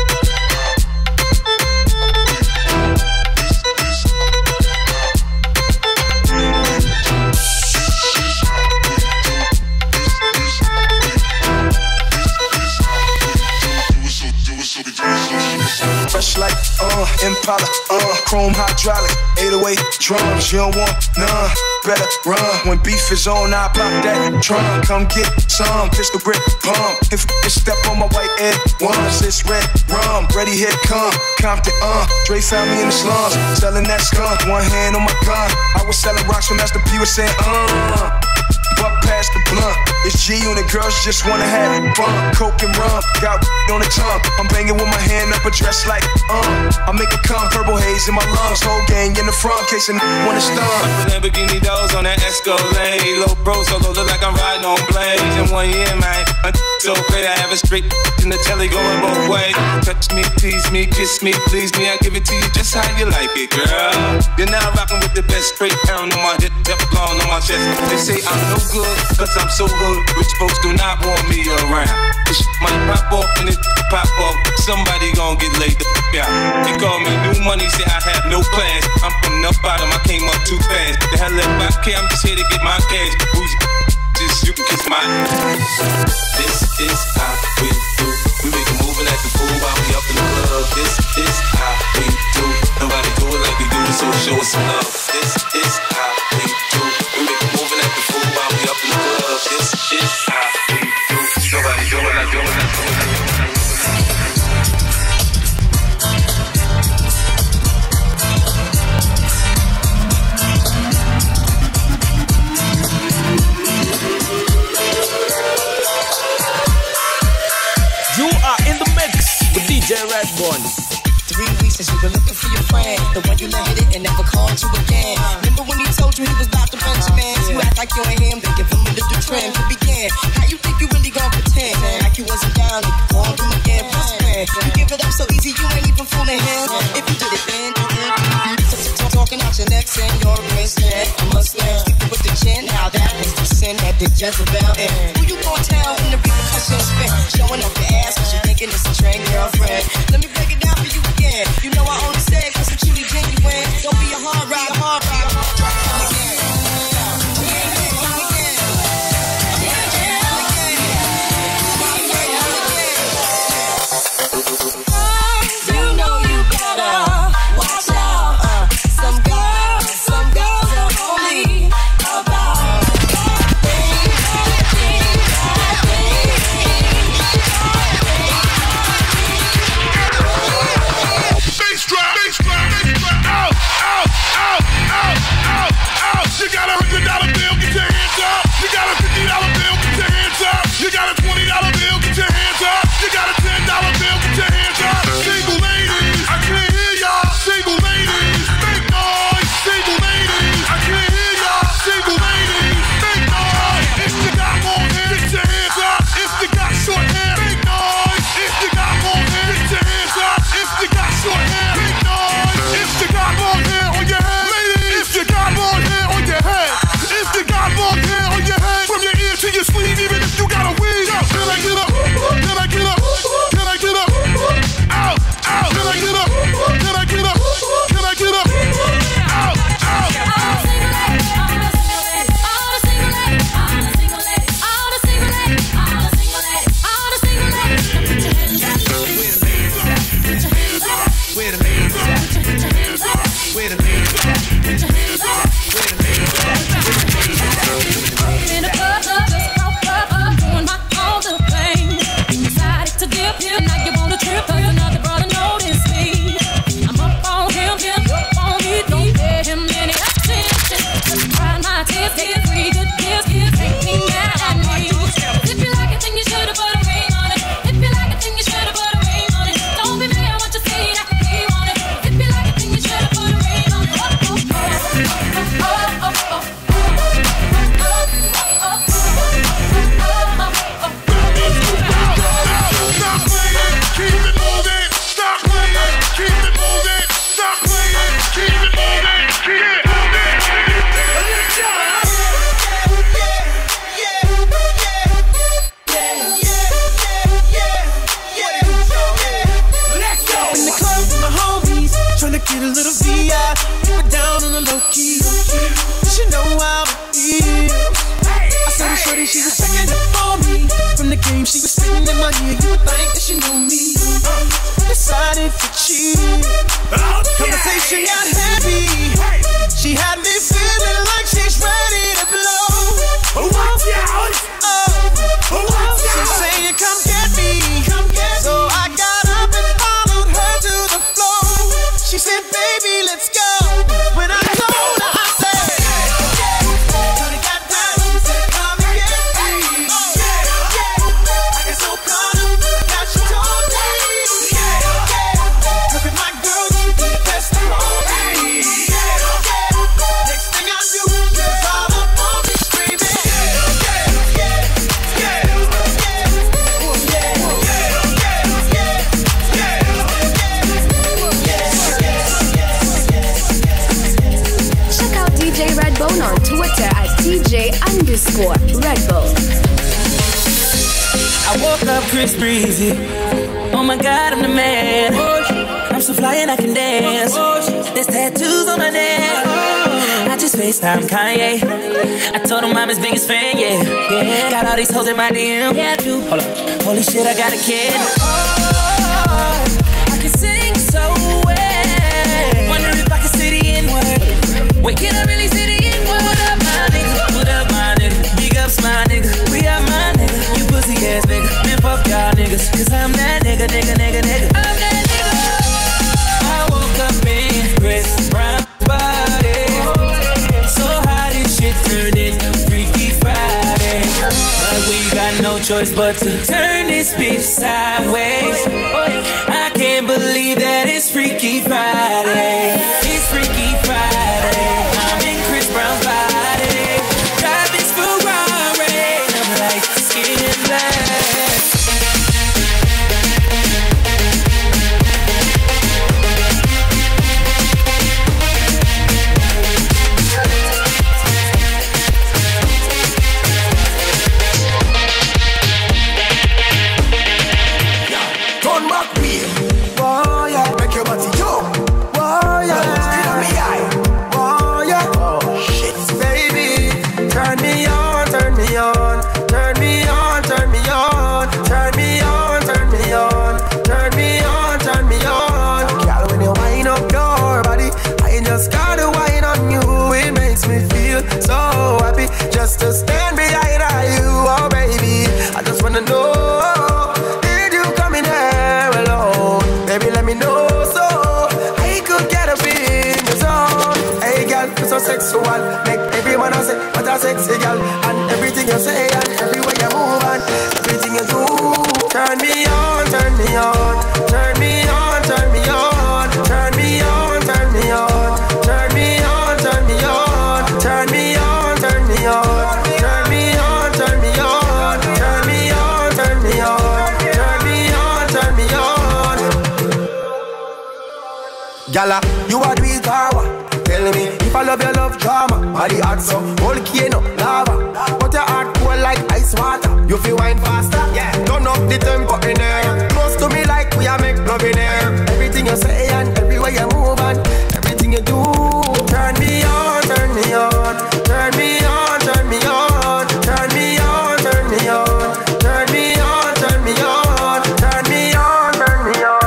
fresh like Impala, chrome hydraulic, 808 drums. You don't want none, better run. When beef is on, I pop that drum. Come get some, pistol grip pump. If you step on my white Ed ones, it's red rum. Ready, here come Compton, Dre found me in the slums, selling that skunk. One hand on my gun. I was selling rocks when Master P was saying, buck past the blunt. It's G unit, girls just wanna have fun. Coke and rum, got on the tongue. I'm banging with my hand up a dress like, I make it come, purple haze in my lungs. Whole gang in the front, case I wanna stun. Lamborghini doors on that Escalade. Low bro, solo look like I'm riding on blades. In 1 year, man, I'm so great. I have a straight in the telly going both ways. Touch me, tease me, kiss me, please me. I give it to you just how you like it, girl. You're now rocking with the best, straight down on my hip, Teflon on my chest. They say I'm no good, cause I'm so hood. Rich folks do not want me around. This might pop off and it pop off. Somebody gon' get laid the f*** out. They call me new money, say I have no class. I'm from the bottom, I came up too fast. The hell if I care, I'm just here to get my cash. Who's just you can kiss my This is how we do. We make a move and act a fool while we up in the club. This is how we do. Nobody do it like we do, so show us some love. This is how we do. We make a move and act a fool while we up in the club. This is how we do. Nobody do it like do it like do it like. DJ Redbone. 3 weeks since you been looking for your friend, the one you never hit and never called you again. Remember when he told you he was Dr. Benjamin? You act like you ain't him, they give him a little trim to begin. How you think you really gon' pretend? Like you wasn't down, and you called him again. Plus, man, you give it up so easy, you ain't even fooling him. If you did it then, talking out your neck saying you're a Christian. I must learn, sleeping with the chin. Now that was the sin that did Jezebel in. Who you gon' tell when the repercussions spin? Showing off your ass cause you thinking it's a trained girlfriend. Let me break it down for you again. You know I only say it cause I'm truly genuine. Don't be a hard ride, hard ride, hard ride. Come again. You know you gotta watch out. Some girls are only about Bass drop, out, out, out, out, out, out. You got a $100 bill, get your hands up. You got a $50 bill, get your hands up. You got a $20 bill, get your hands up. You got a $10 bill, get your hands up. Single ladies, I can't hear y'all. Single ladies, make noise. Single ladies, I can't hear y'all. Single ladies, make noise. If you got long hair, get your hands up. If you got short hair, make noise. If you got long hair, get your hands up. If you got short hair, make noise. If you got long hair on your head, ladies. If you got long hair on your head, if you got long hair on your head, from your ear to your sleeve, even if you got a weave. Can I get up? Can I get up? Can I get up? Out, out. Can I get up? Can I get up? Can I get up? Out, out, out. Wait a minute. Wait a minute. Wait a minute. In a club, just pop up, I'm doing my own little thing. You decided to dip here, now you wanna trip, cause another brother noticed me. I'm up on him, up on me, don't pay him any attention. Just cry my tears, get free, good gifts, take me mad at me. If you like it, then you should've put a ring on it. If you like it, then you should've put a ring on it. Don't be mad what you see, that can be on it. If you like it, then you should've put a ring on it. Get a little VI, keep it down on the low key. She know how it feels. I saw the shorty, she was checking up on me. From the game, she was spitting in my ear. You would think that she knew me. This decided to cheat. Conversation got heavy. She had me feeling like she's ready to blow. Watch out! She's saying, come get me. So I got up and followed her to the floor. She said, baby, let's go. When I told her, I said, Redbone on Twitter at DJ_Redbone. I woke up Chris Breezy. Oh my God, I'm the man. I'm so fly and I can dance. There's tattoos on my neck. I just FaceTime Kanye. I told him I'm his biggest fan, yeah. Got all these hoes in my DM. Yeah, I do. Hold up. Holy shit, I got a kid. I can sing so well. Wonder if I can say the N-word. Wait, can I really say the N-word? What up, my nigga? What up, my nigga? Big ups, my nigga. We are my nigga. You pussy ass nigga. Man, fuck y'all niggas. Cause I'm that nigga. I'm that nigga. I woke up in Chris Brown body. So how this shit turned into Freaky Friday. But we got no choice but to turn this bitch sideways. I can't believe that it's Freaky Friday. It's Freaky Friday. I'm in Chris Brown's body. Drive this Ferrari. I'm like skin and black. Just to stand behind you, oh baby. I just wanna know, did you come in here alone? Baby, let me know so I could get up in the zone. Hey girl, you're so sexual. Make every man say, what a sexy girl. And everything you say and everywhere you move and everything you do. Turn me on, turn me on. Turn me on, turn me on. Turn me on, turn me on. Turn me on, turn me on. Turn me on, turn me on. Gala, you are the power. Tell me if I love your love drama. Body hot so volcano lava, but your heart cold like ice water. You feel wine faster, yeah. Turn up the tempo in there. Close to me like we are make love in there. Everything you say and everywhere you move and everything you do. Turn me on, turn me on. Turn me on, turn me on. Turn me on, turn me on. Turn me on, turn me on. Turn me on, turn me on.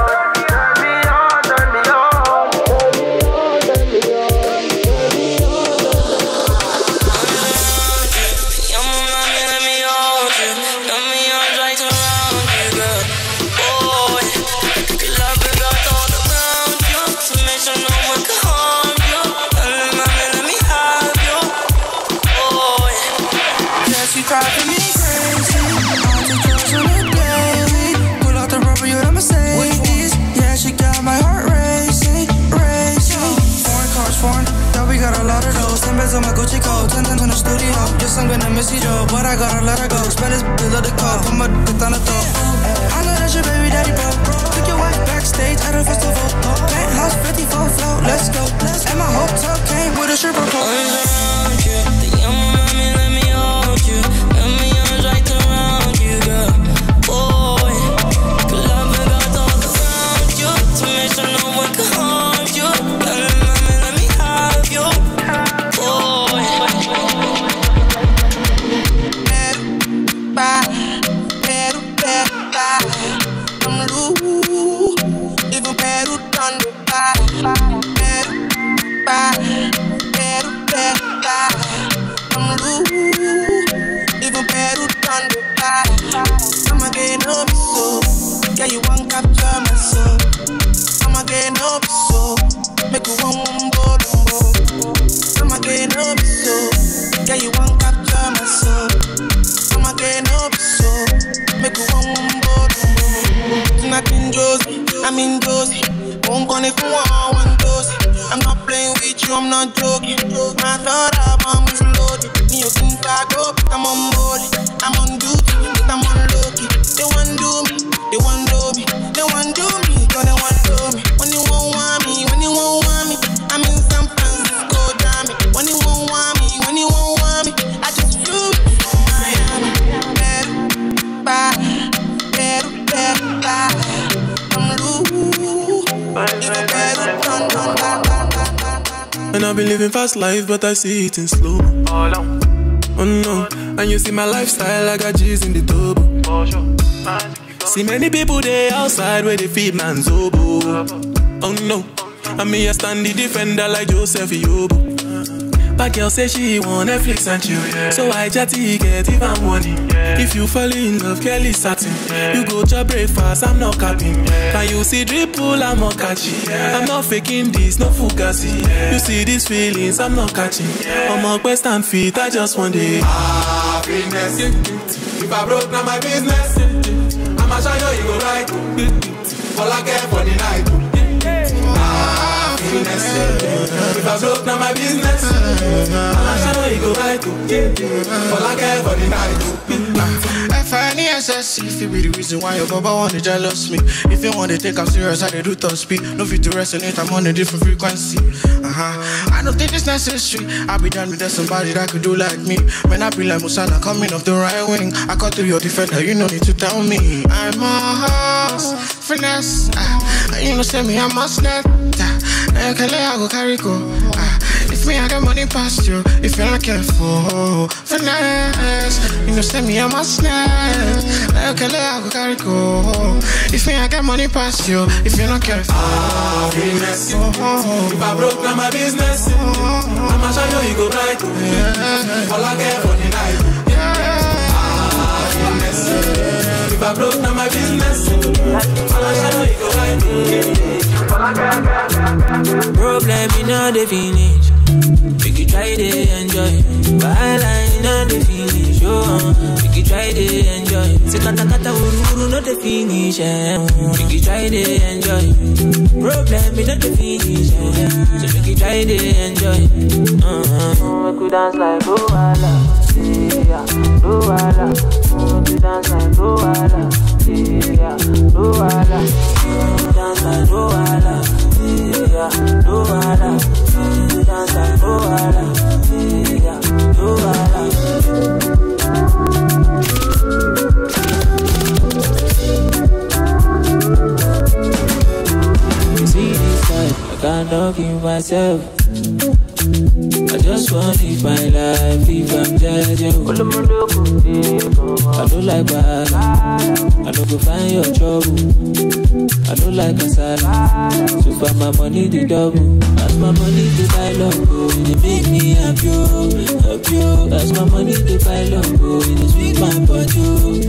On my Gucci coat, 10 times in the studio. Yes, I'm gonna miss you, Joe, but I gotta let her go. Spend this below the car, put my dick on the throat. I know that's your baby daddy, bro. Took your wife backstage at a festival. Penthouse 54 float, let's go. And my hotel came with a stripper pole. The young mommy, let me hold you. Let me arms right around you, girl. Boy, good love and got all around you. To make sure no one can harm you. Let me have you. tondo, I'm loose, even better tondo, I'm again up so, yeah you won't capture my soul, I'm again up so, make you one more, I'm again up so, yeah you won't capture my soul, I'm again up so, make you one more, tonight in Josie, I'm in Josie, won't connect one Josie, I'm not playing with you, I'm not joking, my thought I'm loaded, me you think I go, but I'm on board, I'm on duty, but I'm on low-key, they want do me, they want do me, they want do me, don't they want do me, when you won't want me, when you won't want me, I'm in San Francisco, damn it, when you won't want me, when you won't want me, I just flew to Miami, I'm loose, even better, and I've been living fast life, but I see it in slow. Oh no, and you see my lifestyle, I got G's in the double. See many people there outside where they feed man's oboe. Oh no, and me I stand the defender like Joseph Yobo. But girl say she want Netflix and chill, so I chatty get even money. If you fall in love, Kelly satin, you go to breakfast, I'm not capping. Can you see dripple, I'm not catchy. I'm not faking this, no fugazi. You see these feelings, I'm not catching. I'm on quest and feet, I just want it. Happiness. If I broke, now my business. I'ma show you go right. All I care for the night. If I broke, now my business. I'ma show you go right. All I care for the night. FNESS, if it be the reason why your baba wanna jealous me. If you wanna take I'm serious, I do top speed. No fit to resonate, I'm on a different frequency. I don't think it's necessary. I'll be done with somebody that could do like me. When I be like Musala coming off the right wing, I cut through your defender, you no need to tell me. I'm a horse, finesse. You know, say me, I'm a snap. I can let I go carry go. If me, I got money past you. If you're not careful, finesse. You know, say me, I'm a snap. I can let I go carry go. If me, I got money past you. If you're not careful, finesse. If I broke, now my business. I'ma show you go right. All I care for the night. If I broke, now my business. I'ma show you go right. problem in all the finish. We could try to enjoy. While I know the finish, oh, we could try to enjoy. Se kata kata uru not the finish, we could try to enjoy. Problem in all the finish, so we could try to enjoy. We could dance like Luala, yeah, Luala. We could dance like Luala, yeah, Luala. We could dance like Luala, yeah, Luala. Dance like Luala, yeah, Luala. You see this life, I cannot give myself. I just want to live my life if I'm judging. I don't like bad, I don't go find your trouble. I don't like a salad, so for my money the double. As my money the pile up, oh, it make me happy, happy. As my money the pile up, oh, it sweet my body.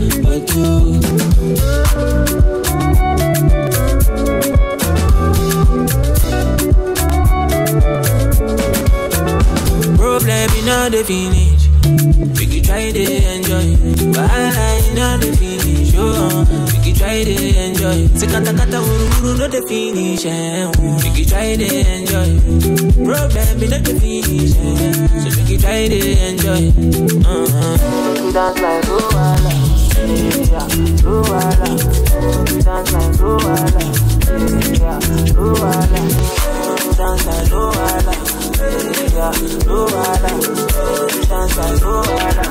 Problem in all the finish, we could try to enjoy. While I know the finish, oh, we could try to enjoy. Se kata kata uru not the finish, we could try to enjoy. Problem in all the finish, so we could try to enjoy. We dance like Luala, yeah, Luala. We dance like Luala, yeah, Luala. We dance like Luala. Yeah, Luala, dance like Luala.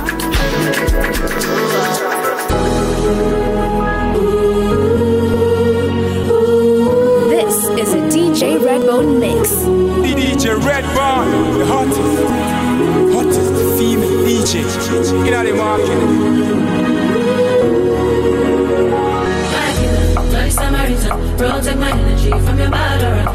This is a DJ Redbone mix. DJ Redbone, the hottest female DJ in the market. Protect my energy from your bad aura.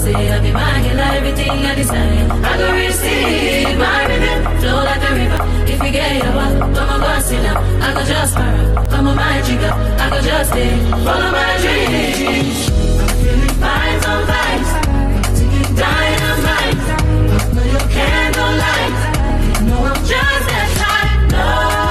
say I be my girl, everything I desire. I go receive my rhythm, flow like a river. If you get your walk, come on, go sit down. I go just para, come on my jigger. I go just stay, follow my dreams. I'm feeling vibes on vibes, taking dynamite. No, you can't go light. No, I'm just that type. No,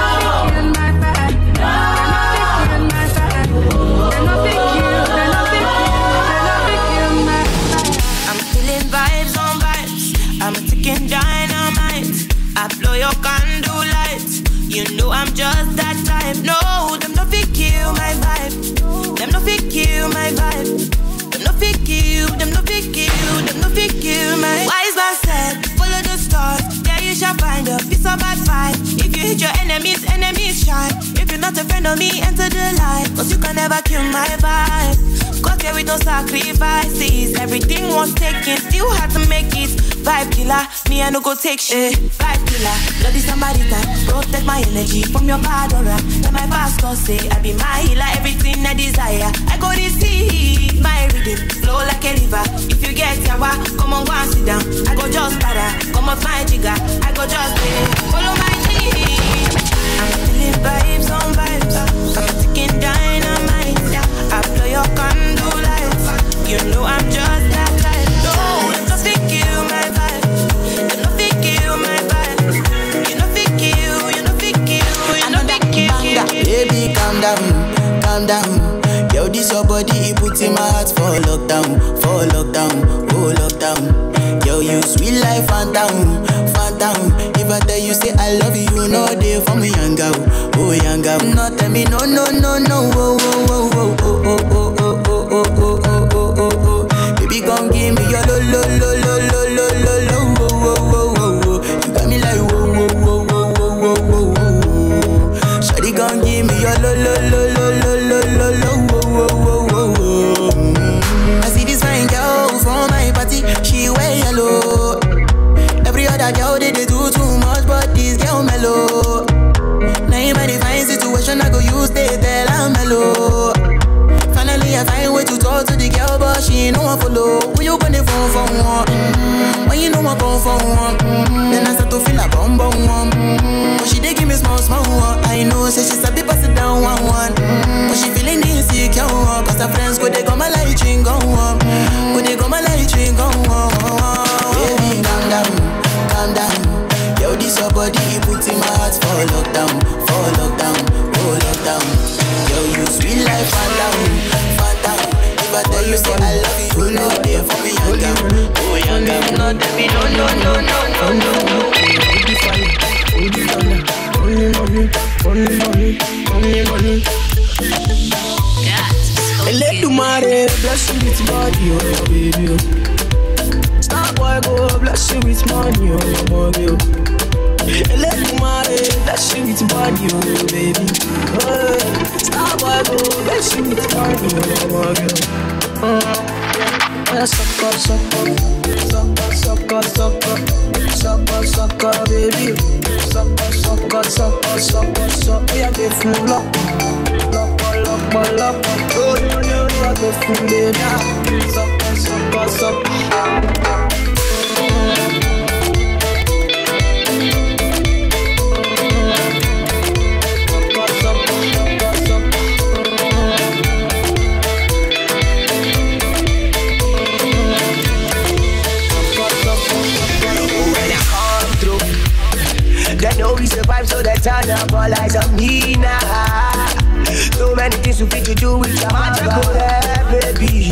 I'm feeling vibes on vibes. I'm a ticking dynamite. I blow your candle lights. You know I'm just that type. No, them no fit kill my vibe. Them no fit kill my vibe. Them no fit kill. Them no fit kill. Them no fit kill my. Wise man said, follow the stars. There you shall find a piece of advice. If you hit your enemies, enemies shine. If you're not a friend of me, enter the light. Cause you can never kill my vibe. Got here with no sacrifices. Everything was taken, still had to make it. Vibe killer, me I no go take shit. Vibe killer, bloody somebody time. Protect my energy from your bad aura. Let my pastor say I be my healer, everything I desire. I go receive my rhythm, flow like a river. If you get yawa, come on go and sit down. I go just para, come off my jigger. I go just play, follow my dream. I'm feeling vibes on vibes. I'm ticking dynamite. I blow your candle lights. You know I'm just that type. No, them no fit kill my vibe. Them no fit kill my vibe. You no fit kill. You no fit kill. You no fit kill. Baby, calm down, calm down. Yo, this your body, it puts in my heart for lockdown, oh lockdown. Yo, you sweet life, phantom, phantom. If I tell you say I love you, you know they for me young girl, oh young girl. No tell me no, no, no, no, oh, oh, oh, oh, oh, oh, oh, oh, oh, oh, oh, oh, oh, oh. Baby, gon' give me your lo, lo, lo, lo, lo, lo, lo, lo, oh, oh, oh, oh, oh. You got me like whoa, whoa, whoa, whoa, whoa, whoa, whoa, whoa. Shawty gon' give me your lo, lo, lo, lo, lo, lo, lo, lo, oh, oh, oh, oh, oh. I see this fine girl from my party, she wear yellow. Every other girl they do too much, but this girl mellow. Now in my fine situation, I go use they tell I'm mellow. Finally I find way to talk to the girl, but she ain't no one follow. When you gonna phone for one? When you know I come for one? Then I start to feel a bum bum one. But she dey give me small small one. I know say she's a bit pass it down one one. But she feeling insecure one. Cause her friends go they go my light ring go on. Go they go my light ring go on. Baby calm down, calm down. Yo, this your body, it puts in my heart for lockdown, oh lockdown. Yo, you sweet life, phantom, phantom. If I tell you say I love you, you know they for me young girl, oh young girl. No, tell me no, no, no, no, no, no. Only money. Let the money bless you with body, oh baby. Star boy go bless you with money, oh baby. Let the money bless you with body, oh baby. Star boy go bless you with money, oh baby. Sucker, sucker, sucker, sucker, sucker, sucker, sucker, baby. Sucker, sucker, sucker, sucker, sucker. Yeah, give me lock, lock, lock, lock. Oh, no, no, no, give me baby. Sucker, sucker, sucker. They know we survive, so they turn up all eyes on me now. So many things we fit to do with your magical baby.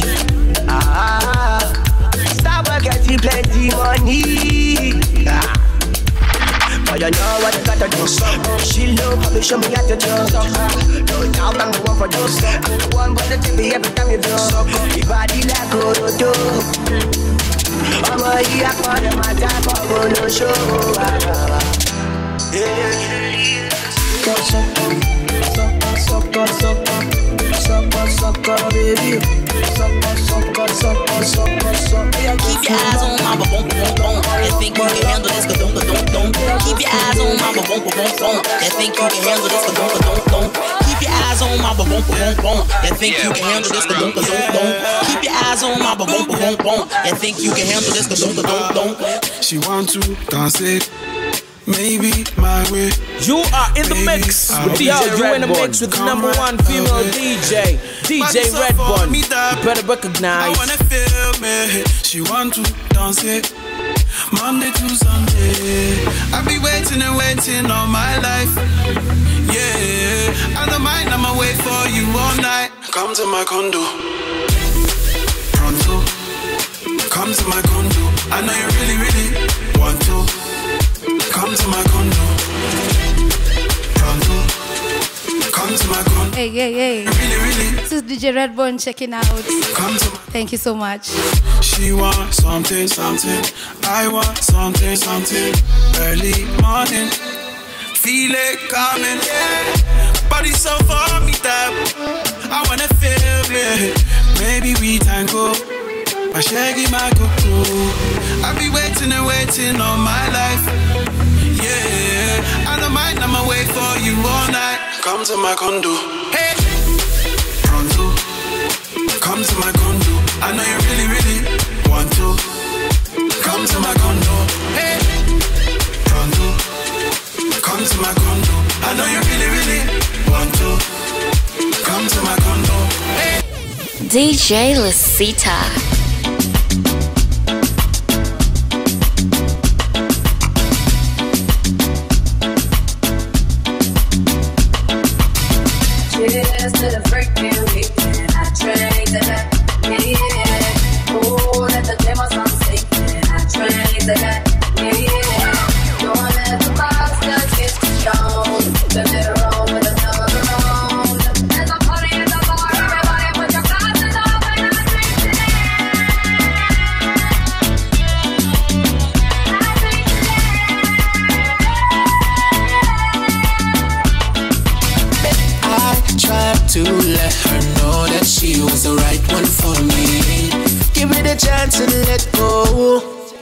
Stop getting plenty money. But you know what I gotta do. She love how you show me how to do. No doubt I'm the one for this. I'm the one for the TV every time you do. Your body like Orodo. I'm a here for the matter for no show. Sucker, sucker, baby. Sucker, sucker. Keep your eyes on my boom, boom, boom. You think you can handle this? Keep your your eyes on my boom, boom, boom, boom. That think you can handle this, don't, don't, don't. Keep your eyes on my boom, boom, boom, boom. That think you can handle this, don't, don't, don't. Keep your eyes on my boom, boom, boom, boom. That think you can handle this, don't, don't, don't. She want to dance it. Maybe my way. You are in the mix with DJ Redbone. You in the mix with the #1 female DJ, DJ Redbone. You better recognize. I wanna feel me. She want to dance it. Monday to Sunday. I be waiting and waiting all my life. Yeah, I don't mind. I'ma wait for you all night. Come to my condo. Pronto. Come to my condo. I know you really, really want to. Come to my condo. Pronto. Come to my condo. Hey, hey, hey. Really, really. This is DJ Redbone checking out. Come to my. Thank you so much. She wants something, something. I want something, something. Early morning. Feel it coming, yeah. Body so for me that I wanna feel it. Maybe we tango. My shaggy, my cuckoo. I be waiting and waiting all my life. Yeah, I don't mind, I'ma wait for you all night. Come to my condo. Hey, pronto. Come to my condo. I know you really, really want to. Come to my condo. Hey, pronto. Come to my condo. I know you really, really want to. Come to my condo. Hey. DJ Lucita. Cheers to the freaking weekend. I drank to that, yeah. Oh, let the demos on sinking. I drank to that, yeah. Don't let the box just get strong. Turn it around with another round. There's a party in the bar. Everybody put your glasses up and I drink to that. Tried to let her know that she was the right one for me. Give me the chance and let go,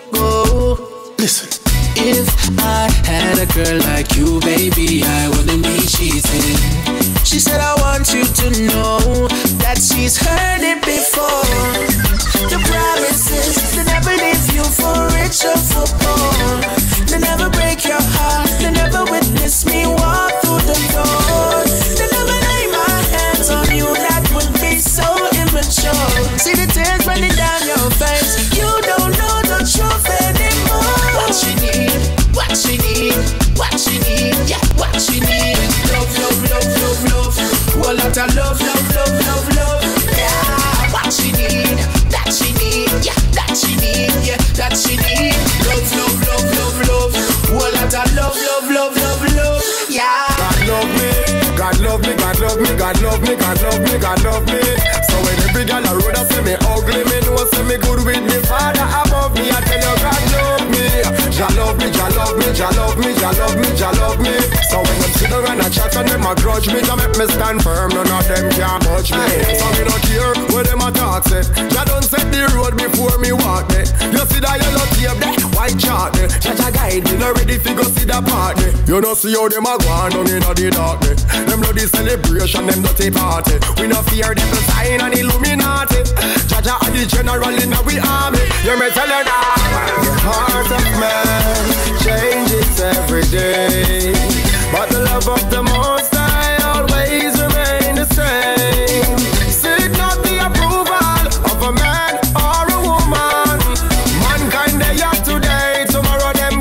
go. Listen. If I had a girl like you, baby, I wouldn't be cheating. She said I want you to know that she's heard it before. The promises, they never leave you for rich or for poor. They never break your heart, they never witness me walk through the door. They never lay my hands on you, that would be so immature. See the tears running down your face, you don't know the truth anymore. What she need, what she need, what she need, yeah, what she need. Love, love, love, love, love. Whole lot of love, love, love, love, love. Yeah, what she need, that she need, yeah, that she need, yeah, that she need. Love, love, love, love, love. Whole lot of love, love, love, love, love. Yeah. God love me, God love me, God love me, God love me, God love me, God love me. So when every girl I road I say me ugly, me know say me good with me Father above me. I tell you God love me, Jah love me, Jah love me, Jah love me, Jah love me, Jah love me. So when them sit down and I chat and them a grudge me, Jah make me stand firm. None of them can touch me. So me no care what them a talk say. Jah don't set the road before me walk there. You see that yellow tape there, white chart there. Jah guide me, no ready fi go see the party. You no see how them a go on down inna the darkness. Them bloody celebration, them dirty party. We no fear them sign and Illuminati. Jah are the general inna we army. You me tell you that the heart of man changes every day, but the love of the Most High always remain the same. Seek not the approval of a man or a woman. Mankind they have today, tomorrow them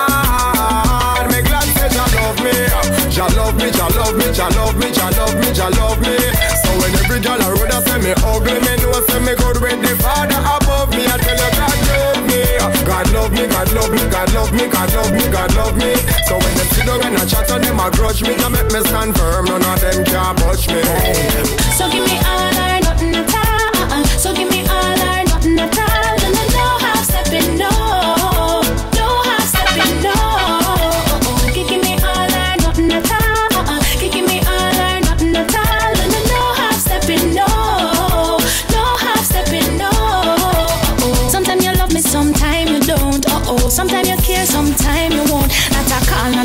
gone. Me glad say Jah love me, Jah love me, Jah love me, Jah love me, Jah love me, Jah love me. So when every girl I road I say me ugly, me know say me good with the Father above me. I tell you God love me, God love me, God love me, God love me, God love me, God love me. So when them sit down and I chat and them a grudge me, Jah make me stand firm. None of them can touch me. So give me all or nothing at all. So give me all or nothing at all. And I know how stepping no, know how stepping no. Give me all or nothing at all. Give me all or nothing at all. And I know how stepping no, know how stepping no. Sometimes you love me, sometimes you don't. Sometimes you care, sometimes you won't. Not a call,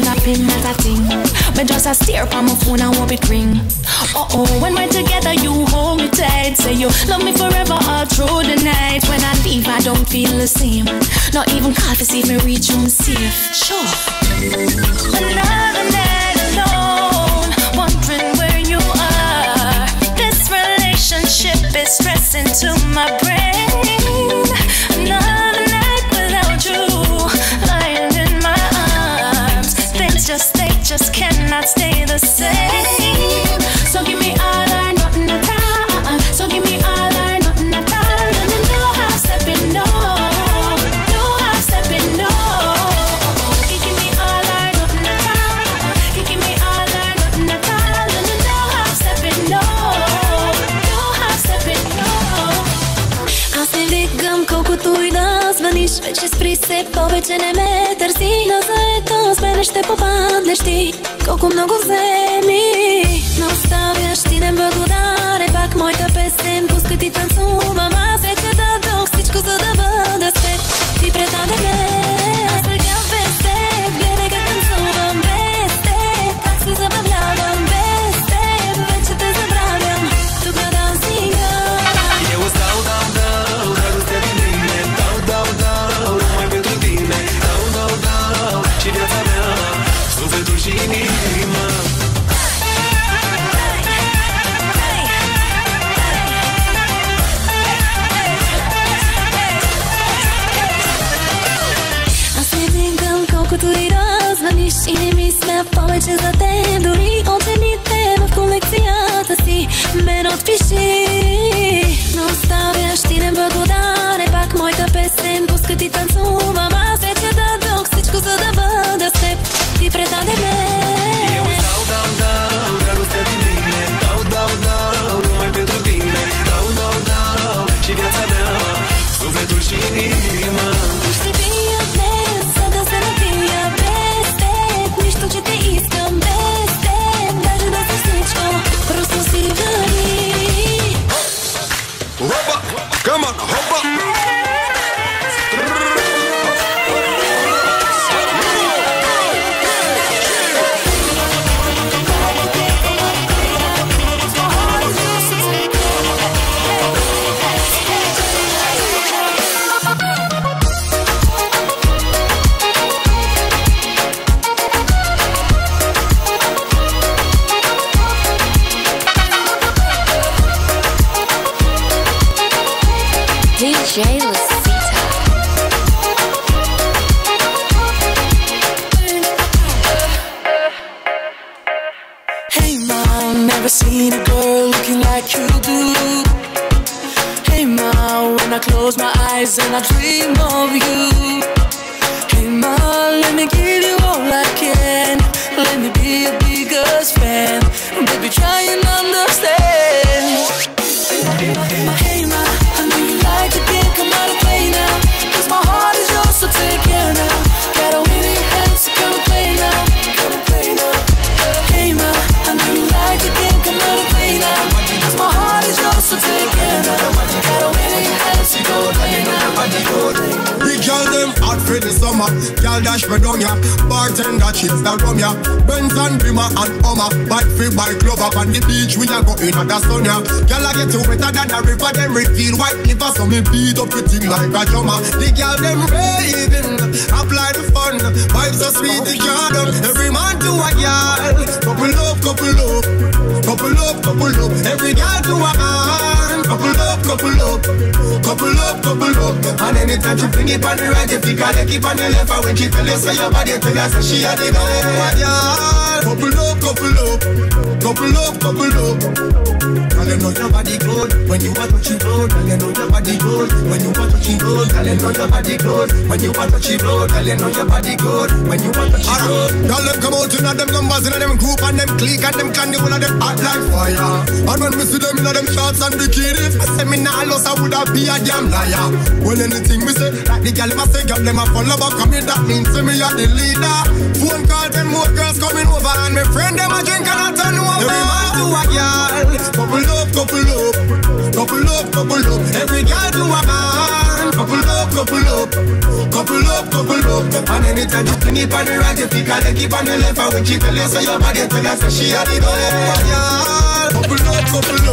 As I stare from my phone, I hope it ring. When we're together, you hold me tight. Say you love me forever all through the night. When I leave, I don't feel the same. Not even call to see if me reach home safe. Sure. Another night alone, wondering where you are. This relationship is stressing to my brain. Another night without you, lying in my arms. Things they just cannot stay the same. So give me all or nothing at all. So give me all or nothing at all. And then no half stepping, no. No half stepping, no. Give me all or nothing at all. Give me all or nothing at all. And then no half stepping, no. No half stepping, no. Аз не викам колкото и да звъниш. Вече спри се, повече не ме търси. На заето с мене ще попаднеш ти. Колко много вземи. Не оставяш ти не благодарен. Пак моята песен, пускай ти танцувам. Аз вече дадох всичко, за да бъда с теб. Ти предаде ме. А сега без теб, гледай как танцувам. Без теб, как се забавлявам. Без теб, вече те забравям. Тук на дансинга. Eu stau, dau, dau, dragostea din mine. Dau, dau, dau, numai pentru tine. Dau, dau, dau, și viața mea, sufletul și inima. Аз не вингам колкото и развъниш. И не мисля повече за теб. Дори оцените в колекцията си мен отпиши. Не оставяш ти неблагодарен. Пак моята песен, пускай ти танцувам. Аз вече дадох всичко, за да бъда с теб. Ти предаде ме. Eu stau, dau, dau, dragostea din mine. Dau, dau, dau, numai pentru tine. Dau, dau, dau, și viața mea, sufletul și inima. Ще пия днес, за да се напия. Без теб, нищо, че те искам. Без теб, даже да си всичко. Просто си върни. Hoppa, come on, hoppa. DJ Lucita. Hey mom, never seen a girl looking like you do. Hey mom, when I close my eyes and I dream of you. Hey mom, let me give you all I can. Let me be your biggest fan. Baby, try and understand. Hey mom, I know you like to get come out and play now. Cause my heart is yours, so take care now. Got a winning hands, so come and play now. Come and play now. Hey ma, I know you like to get come out and play now. Cause my heart is yours, so take care now. Got a winning hands, so go play now. The girl them hot for the summer. Girl dash me down ya. Bartender chips that rum ya. Benz and Beamer and Hummer. Bike free bike club up on the beach. We a go in at the sun ya. Girl I get you wetter than a river. Them reveal white liver. So me beat up the thing like a drummer. The girl them raving. Apply the fun. Vibes so sweet the girl them. Every man to a girl. Couple up, couple up. Couple up, couple up. Every girl to a man. Couple up, couple up. Couple up, couple up. And anytime you bring it on the right, if you got to keep on the left. And when she tell you say your body, tell her say she had it all. Couple up, couple up. Couple up, couple up. Girl, you know your body good. When you are touching good, girl, you know your body good. When you are touching good, girl, you know your body good. When you are touching good, girl, you know your body good. When you are touching good. Girl, them come out in them numbers, in them group, and them clique, and them candy, all of them hot like fire. And when we see them in them shorts and bikinis, I say me nah lost, I would have be a damn liar. Well, anything we say, like the girl, if I say, girl, them a follow back on me, that means to me you're the leader. Phone call, them more girls coming over, and my friend, them a drink and I turn over. Every man to a girl, couple up, couple up. Couple up, couple up. Every girl to a man. Couple up, couple up. And anytime you fling it on the right, you pick a leg keep on the left. And when she tell you so your body tell her so she had it all. Couple up.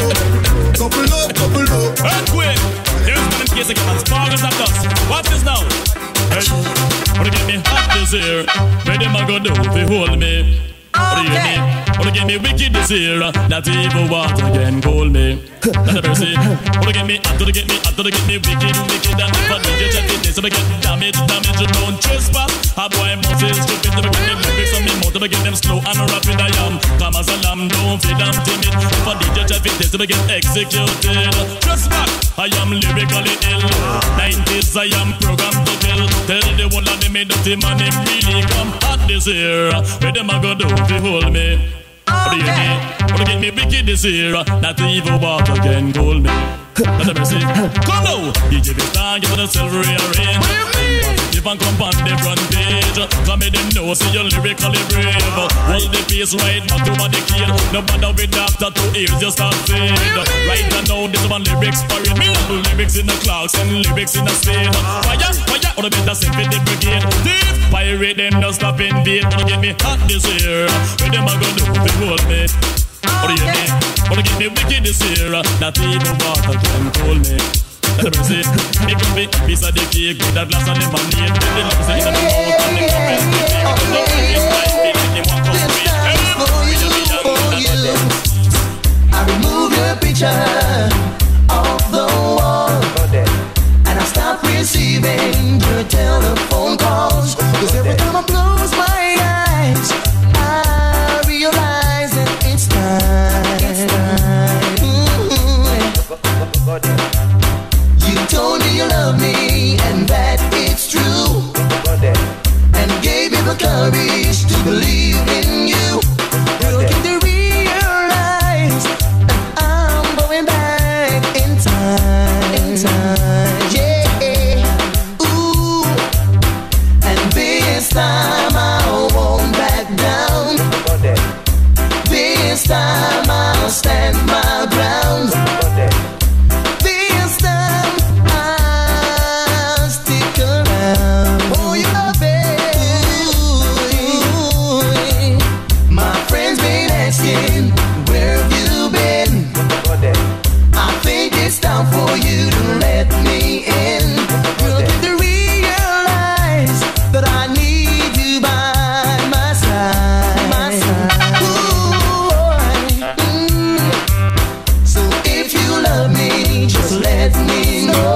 Earthquake. Here's one in case I get as far as I dust. Watch this now. Hey, wanna get me hot this year? Where them a go do if they hold me? Wanna get me? Wanna get me wicked this year? Not even water can cool me. Not a mercy. Wanna get me hot, wanna get me wicked. And if I need you check it, so I get damage, you don't trespass. A boy must is stupid, to get them lyrics on me mouth, to get them slow and rapid I am. Come as a lamb, don't feel damn timid. If I need you check it, so I get executed. Trespass, I am lyrically ill. 90s, I am programmed to kill. Tell the one of them dirty man, him really come hot this year. Where them a go do if they hold me? What do you mean? Wanna get me wicked this year? Not even water can cool me. Not a mercy. Come now, DJ this time, give it a silver rearrange. If I come on the front page, come in them know, see you lyrically brave. Hold the pace right back over the keel. No bother with after 2 ears, just start fade. Right now, this one lyrics for it. Me no lyrics in the clocks and lyrics in the spade. Fire, or the better send for the brigade. Thief, pirate them, no stop invade. Wanna get me hot this year? Where them a go do if they hold me? What do you mean? Wanna get me wicked this year? Not even water can cool me. Let me see. Me can be piece of the cake with a glass of lemonade. Then the lips in the mouth and the comments. I remove your picture off the wall, and I stop receiving your telephone calls. Cause every time I close my eyes, I realize that it's time. You told me you love me and that it's true, and gave me the courage to believe in you. Looking to realize that I'm going back in time, yeah. Ooh, and this time I won't back down. This time I'll stand my ground. This time I'll stick around. Oh, you love it. My friends been asking, where have you been? I think it's time for you to let me in. Looking to realize that I need you by my side. So if you love me, just let me know.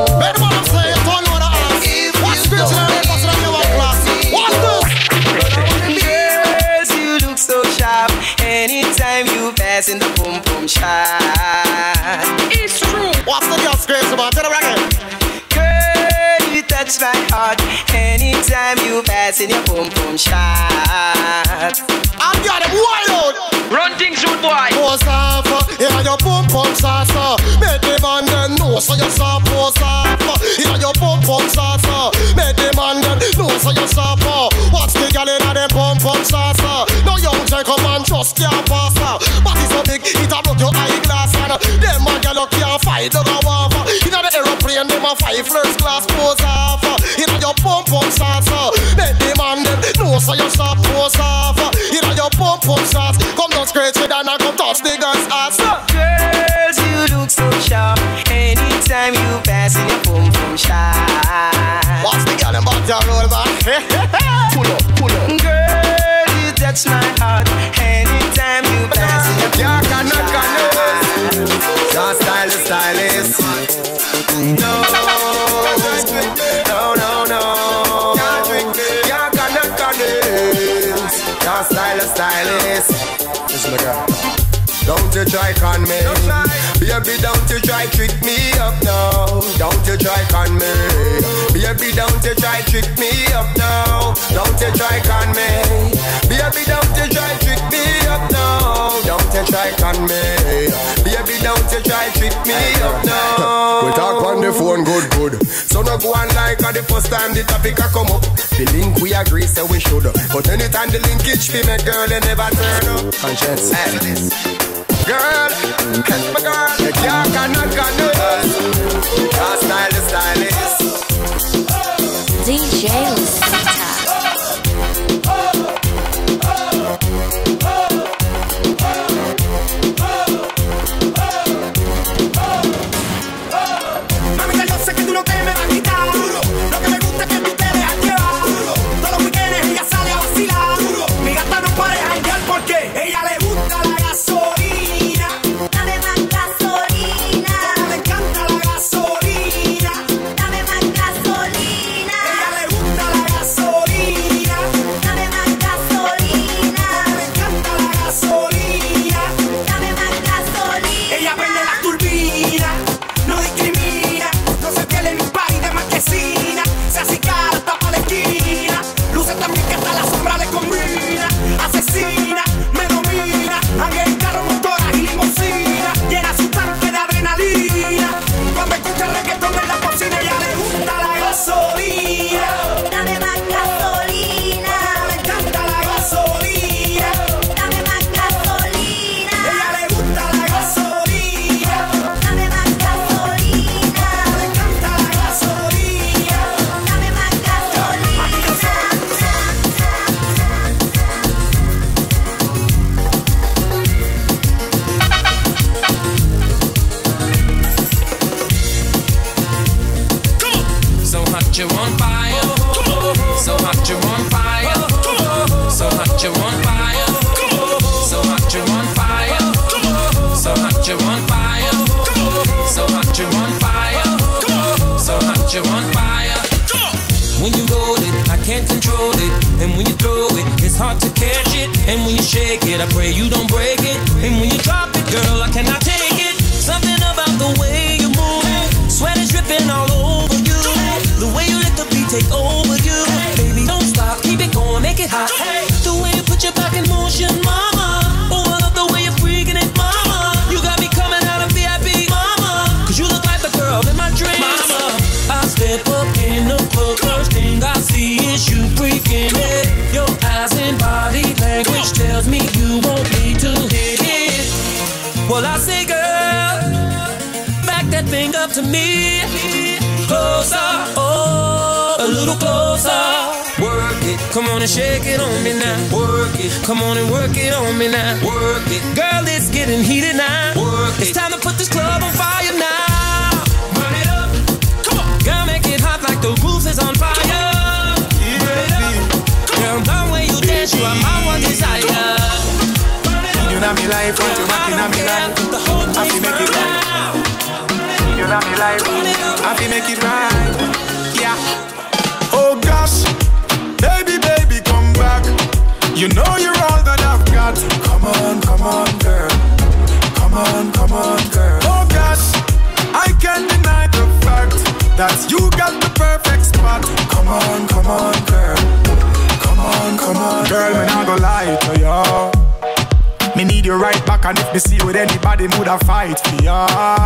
Girls, you look so sharp anytime you pass in the boom boom shot. It's true. What's the girl screams about? Tell her again. Girl, you touch my heart anytime you pass in your boom boom shot. I've got him wide out. Run things with boy. Pose off, in your boom boom salsa. Make the man then know so you saw pose off. In your boom boom salsa. Make the man then know so you saw. What's the girl in the boom boom salsa? No young Jacob man just can't pass her. But it's so big, it a broke your eyeglass. And them man girl can't fight the water. In the aeroplane, them a fight first class pose off. In your boom boom salsa. Make the man then know so you saw pose off. In your boom boom salsa. Come down scratch it and I come touch the girl's ass. Girls, you look so sharp anytime you pass in your boom boom shot. What's the girl about your roll back? Pull up. Girl, you touch my heart anytime you pass in your boom boom shot. Stylist. No. Stylist. Listen to girl. Don't you try con me. Baby, don't you try trick me up now. Don't you try con me. Baby, don't you try trick me up now. Don't you try con me. Baby, don't you try trick me up now. Don't you try con me. Baby, don't you try trick me up now. We talk on the phone good. So no go on like the first time the topic a come up. The link we agree say we should. But anytime the linkage fi make girl they never turn up. Conscience. Girl, catch my girl. You can't cannot. Stylist. hot you're on fire. So hot you're on fire. So hot you're on fire. So hot you're on fire. So hot you're on fire. So hot you're on fire. So hot you're on fire. When you roll it, I can't control it. And when you throw it, it's hard to catch it. And when you shake it, I pray you don't break it. And when you drop it, girl, I cannot take it. Something about the way you move, sweat is dripping all over you. The way you let the beat take over you. Baby, don't stop, keep it going, make it hot. The way you put your back in motion, mama. Oh, I love the way you're freaking it, mama. You got me coming out of VIP, mama. Cause you look like the girl in my dreams, mama. I step up in the club, first thing I see is you freaking it. Your eyes and body language tells me you want me to hit it. Well, I say, girl, back that thing up to me. Closer, oh, a little closer. Work it, come on and shake it on me now. Work it, come on and work it on me now. Work it, girl, it's getting heated now. Work it, it's time to put this club on fire now. Burn it up, come on. Girl, make it hot like the roof is on fire. Burn it up, girl, the way you dance, you are my one desire. You know me life, what you rockin' on me life. I feel make it right. You know me life, I feel make it right. Yeah. Oh gosh, baby, baby, come back. You know you're all that I've got. Come on, girl. Come on, girl. Oh gosh, I can't deny the fact that you got the perfect spot. Come on, girl. Come on, girl. When I go lie to you. Me need you right back, and if me see you with anybody, me woulda fight for ya.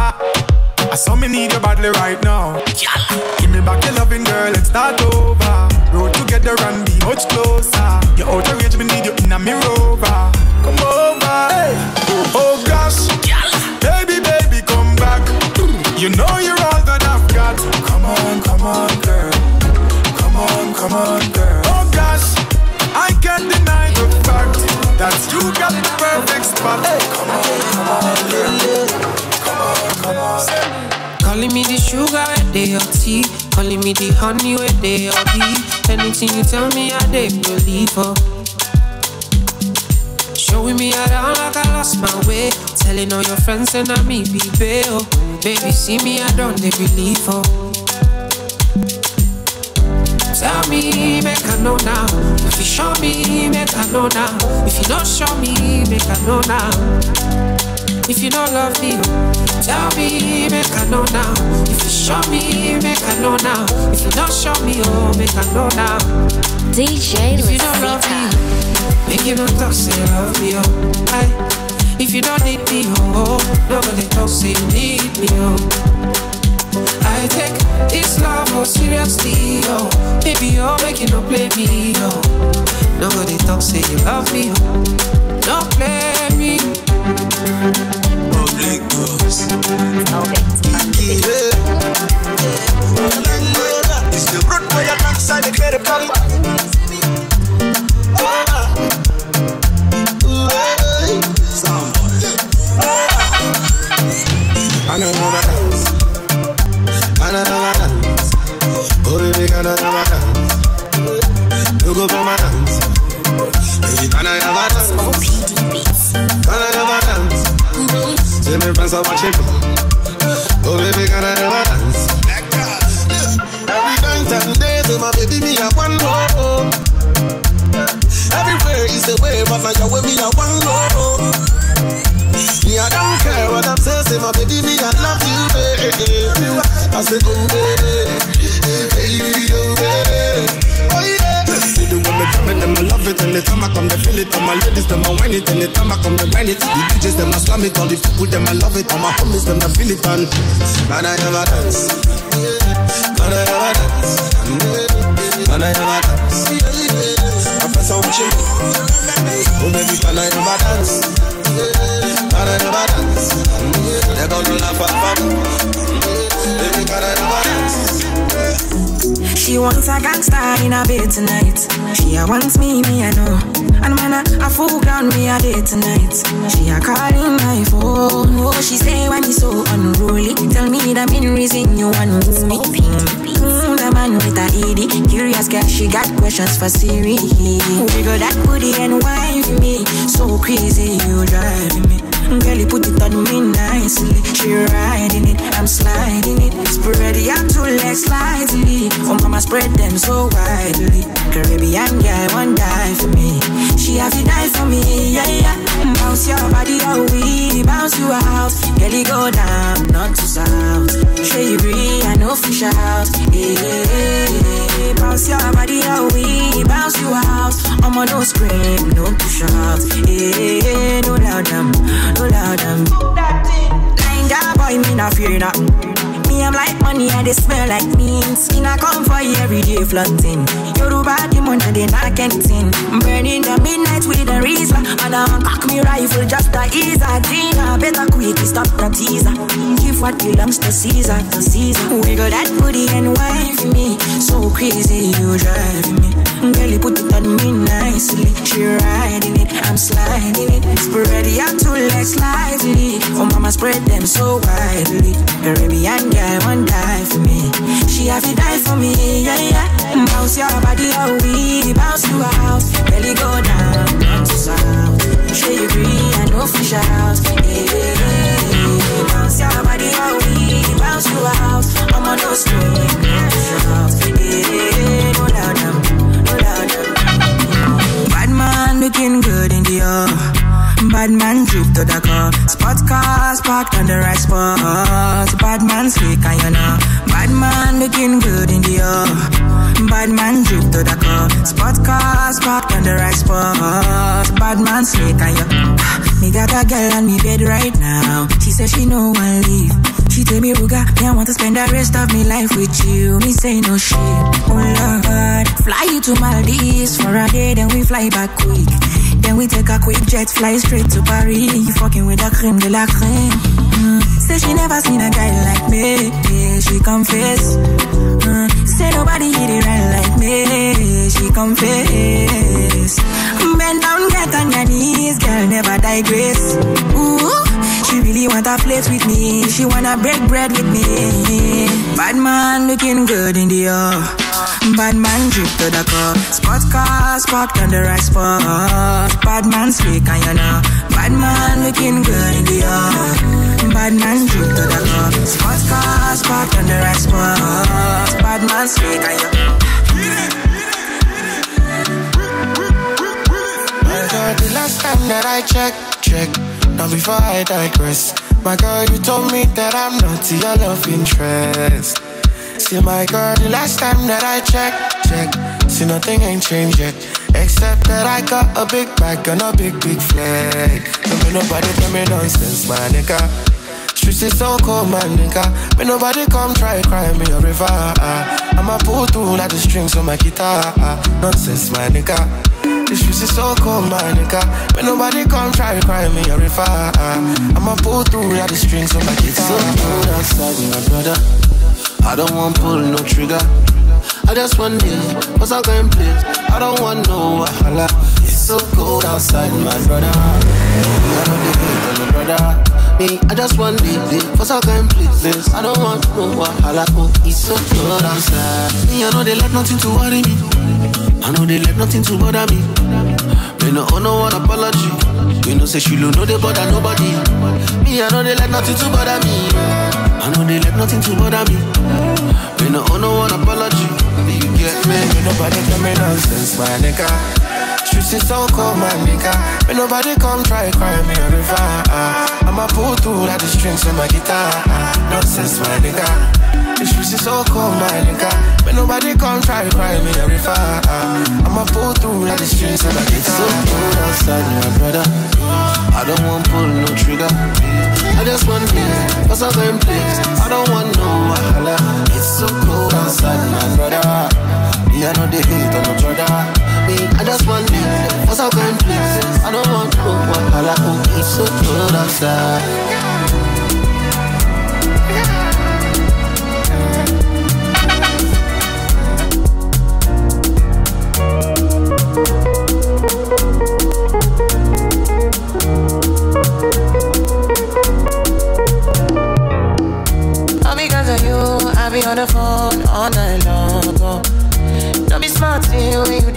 I saw me need you badly right now. Give me back your loving, girl, let's start over. Road together and be much closer. You're out of range, me need you in a me rover. Come over, hey. Oh gosh, baby, baby, come back. You know you're all that I've got. Come on, girl. Come on, girl. Oh gosh, I can't deny the fact that you got the perfect spot. Hey, come on, girl. Come on. Calling me the sugar where they your tea. Calling me the honey where they your bee. Anything you tell me, I dey believe her. Showing me around like I lost my way. Telling all your friends and I me be bail. Baby, see me, I don't they believe her. Tell me, make I know now. If you show me, make I know now. If you don't show me, make I know now. If you don't love me, tell me, make I know now. If you show me, make I know now. If you don't show me, oh, make I know now. DJ If you don't love me, make you not talk, say love me, oh. Aye. If you don't need me, oh, nobody talk, say you need me, oh. I take this love more seriously, oh. Baby, you're making no play me, oh. Nobody talk, say you love me, oh. Don't play me. Public girls. It's the road boy alongside the credit card. Another dance. Oh baby, another dance. You go for my dance. Baby, can I have a dance? Can I have a dance? Say my friends are watching. Oh baby, can I have a dance? Every night and day, say my baby, me a one more. Everywhere is a way, but now you're with me a one more. Me I don't care what I'm saying, say my baby, me I love you, baby. I say, oh baby, baby, oh baby. Oh yeah. See the way me coming, them I love it. Anytime I come, they feel it. All my ladies, them I whine it. Anytime I come, they whine it. The DJs, them I slam it. All the people, them I love it. All my homies, them I feel it. And can I ever dance? Can I ever dance? Can I ever dance? My friends are watching me. Oh baby, can I ever dance? Can I ever dance? They're gonna laugh at me. Baby, can I ever dance? She wants a gangster in a bed tonight. She wants me, I know. And man, a full ground me a day tonight. She a calling my phone. Oh, she say when you so unruly. Tell me the main reason you want me. The man with a ED. Curious girl, she got questions for Siri. Wiggle that booty and wine for me. So crazy, you driving me. Girl, you put it on me nicely. She riding it, I'm sliding it. Spread it out two legs slightly. Oh, mama spread them so widely. Caribbean girl, won't die for me. She have to die for me, yeah, yeah. Bounce your body out, we bounce you out. Girl, you go down, not to south. Sure you agree, I know fish out. Yeah, bounce your body out, we bounce you out. I'm on no scream, no push out. Yeah, no loud them, no loud them. That boy, me not fear that. Me, I'm like money and they smell like mean. Skin I come for you every day flaunting. Yoruba the money they not getting. Burning the midnight with a Rizla. And I cock me rifle just to ease a dinner. Better quickly stop the teaser. Give what belongs to Caesar, to Caesar. Wiggle that booty and wine for me. So crazy you driving me. Girl, you put it on me nicely. She riding it, I'm sliding it. Spread it out two legs slightly. Oh mama spread them so widely. Caribbean girl won't die for me. She have to die for me, yeah, yeah. Bounce your body out, we bounce you out. Belly go down, down to south. Sure you agree, I know fish out. Yeah, bounce your body out, we bounce you out. I'm on no screen, no shout. Yeah, no loud them, no loud them. Bad man looking good in the bad man drip to the car. Spot cars parked on the right spot. Bad man slick and you know. Bad man looking good in the bad man drip to the car. Spot cars parked on the right spot. Bad man slick and you me got a girl on me bed right now. She said she no one leave. She tell me, Ruga, me I want to spend the rest of me life with you. Me say no shit. Oh Lord, fly you to Maldives for a day, then we fly back quick. Then we take a quick jet, fly straight to Paris. You fucking with the creme de la creme. Say she never seen a guy like me. Yeah, she confess. Say nobody hit it right like me. She confess. Bend down, get on your knees, girl, never digress. Ooh, she really wanna flirt with me. She wanna break bread with me. Bad man looking good in the bad man drip to the car. Spot cars parked on the right spot. Bad man slick and you know. Bad man looking good in the bad man drip to the car. Spot cars parked on the right spot. Bad man slick and you know. The last time that I check, not before I digress. My girl, you told me that I'm not your love interest. See my girl, the last time that I check, see nothing ain't changed yet. Except that I got a big bag and a big flag. Don't be nobody tell me nonsense, my nigga. Streets is so cold, my nigga. But nobody come try cry me a river. I'ma pull through like the strings on my guitar. Nonsense, my nigga. The streets is so cold, my nigga. But nobody come try cry me a river. I'ma pull through like the strings on my guitar. So cold outside, my brother. I don't want pull no trigger. I just want this, what's I going play? I don't want no wahala. It's so cold outside, my brother. I don't need no brother. Me, I just want this, what's I going play? I don't want no wahala. Oh, it's so cold outside. Me, I know they let nothing to worry me. I know they let nothing to bother me. Me no owe no one apology. We know say she don't know they bother nobody. Me, I know they let nothing to bother me. I know they let nothing to bother me. We no owe no one apology. You get me? Ain't nobody tell me nonsense, my nigga. Streets is so cold, my nigga. Ain't nobody come try cry me a river. I'ma pull through like the strings on my guitar. Nonsense, my nigga. The streets is so cold, my nigga. Ain't nobody come try cry me a river. I'ma pull through like the strings on my guitar. So cold outside, my brother. I don't want pull no trigger. I just want this, cause I'm going place. I don't want no wahala. It's so cold outside, my brother. Me, I know they hate on my brother. Me, I just want this, cause I'm going place. I don't want no wahala. Oh, it's so cold outside.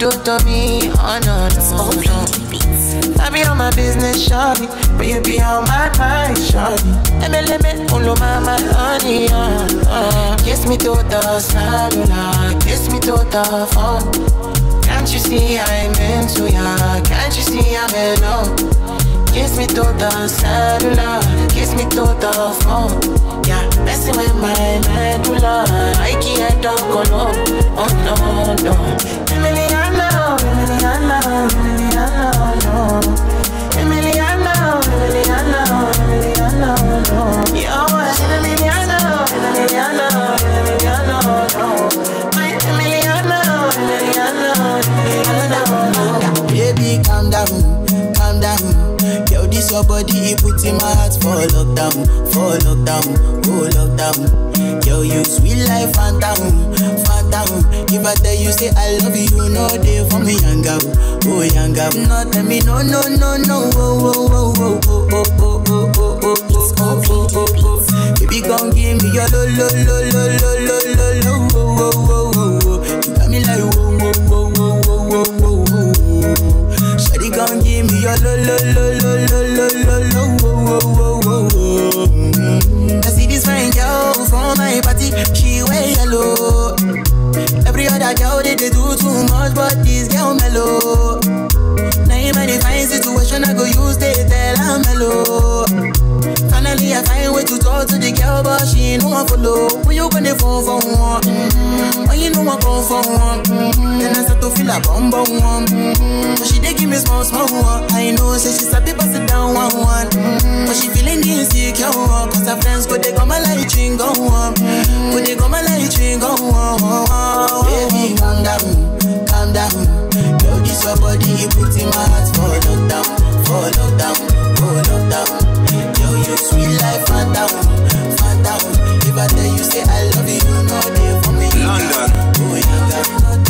do to me. Oh no, no, no. I be on my business, shawty, but you be on my mind, shawty. MLM, follow my honey, kiss me to the cellular, kiss me to the phone. Can't you see I'm into ya? Can't you see I'm in love? Kiss me to the cellular, kiss me to the phone. Yeah, messing with my medulla, I can't talk alone. Oh no, no. Emiliano, Emiliano, Emiliano, no. Emiliano, Emiliano, Emiliano, no. Yo, Emiliano, Emiliano, Emiliano, no. My Emiliano, Emiliano, Emiliano, no. Baby, calm down, calm down. Yo, this your body, it put in my heart for lockdown, oh lockdown. Yo, you sweet life, phantom, phantom. If I tell you say I love you, no day for me, young girl, oh young girl. No tell me no, no, no, no, oh, oh, oh, oh, oh, oh, oh, oh, oh, oh, oh, oh, oh. Baby, come give me your lo, lo, lo, lo, lo, lo, lo, lo, oh, oh, oh, oh, oh. You got me like whoa, whoa, whoa, whoa, whoa, whoa, whoa. Shawty, come give me your lo, lo, lo, lo, lo, lo, lo, lo, oh, oh, oh, oh, oh. I see this fine girl from my party, she wear yellow. Every other girl they do too much, but this girl mellow. Now in my fine situation, I go use they tell I'm mellow. Finally I find way to talk to the girl, but she ain't no one follow. When you gonna phone for one? When you know I come for one? Then I start to feel a bum bum one. But she dey give me small small one. I know say she's a bit pass it down one one. But she feeling insecure, cause her friends go they go my light ring go on. Go they go my light ring go on. Baby, calm down, calm down. Yo, this your body, you put in my heart for lockdown, for lockdown, for lockdown. Yo, you sweet life, phantom, phantom. If I tell you say I love you, you know they for me. London, oh young girl,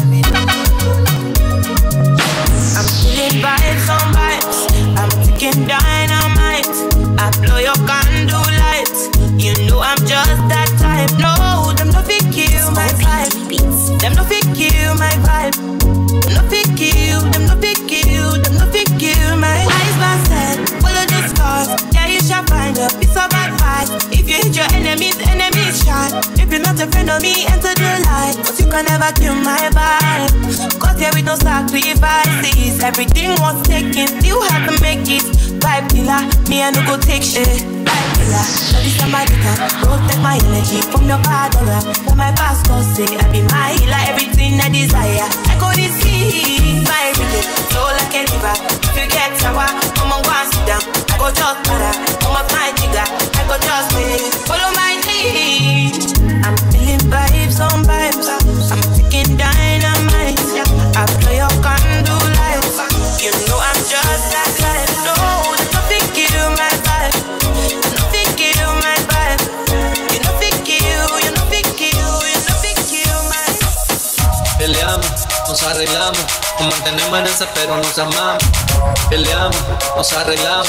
I'm feeling vibes on vibes. I'm taking dynamite. I blow your candle lights. You know I'm just that type. No, them no fit kill my vibe. Them no fit kill my vibe. No fit kill, them no fit kill, them no fit kill my eyes blasted. Follow the stars, yeah you shall find a piece of advice. If you hit your enemies, enemies shot. If you're not a friend of me, enter the light. But you can never kill my vibe. Cause here we don't sacrifices. Everything was taken, you have to make it. Vibe killer, me I no go take shit. Vibe killer, so this is my data. Protect my energy from your bad aura. When my past goes say I be my healer, everything I desire. I go this sea, my rhythm, flow like a river. If you get sour, come on go and sit down. I go just para, come up my jigger. I go just wait, follow my lead. I'm feeling vibes on vibes. I'm taking dynamite. I play your candle lights. You know I'm just that type. No, there's nothing kill my vibe. Nothing kill my vibe. You know fit kill, you know fit kill, you know fit kill my. Peleamos, nos arreglamos, nos mantenemos en ese pero nos amamos. Peleamos, nos arreglamos.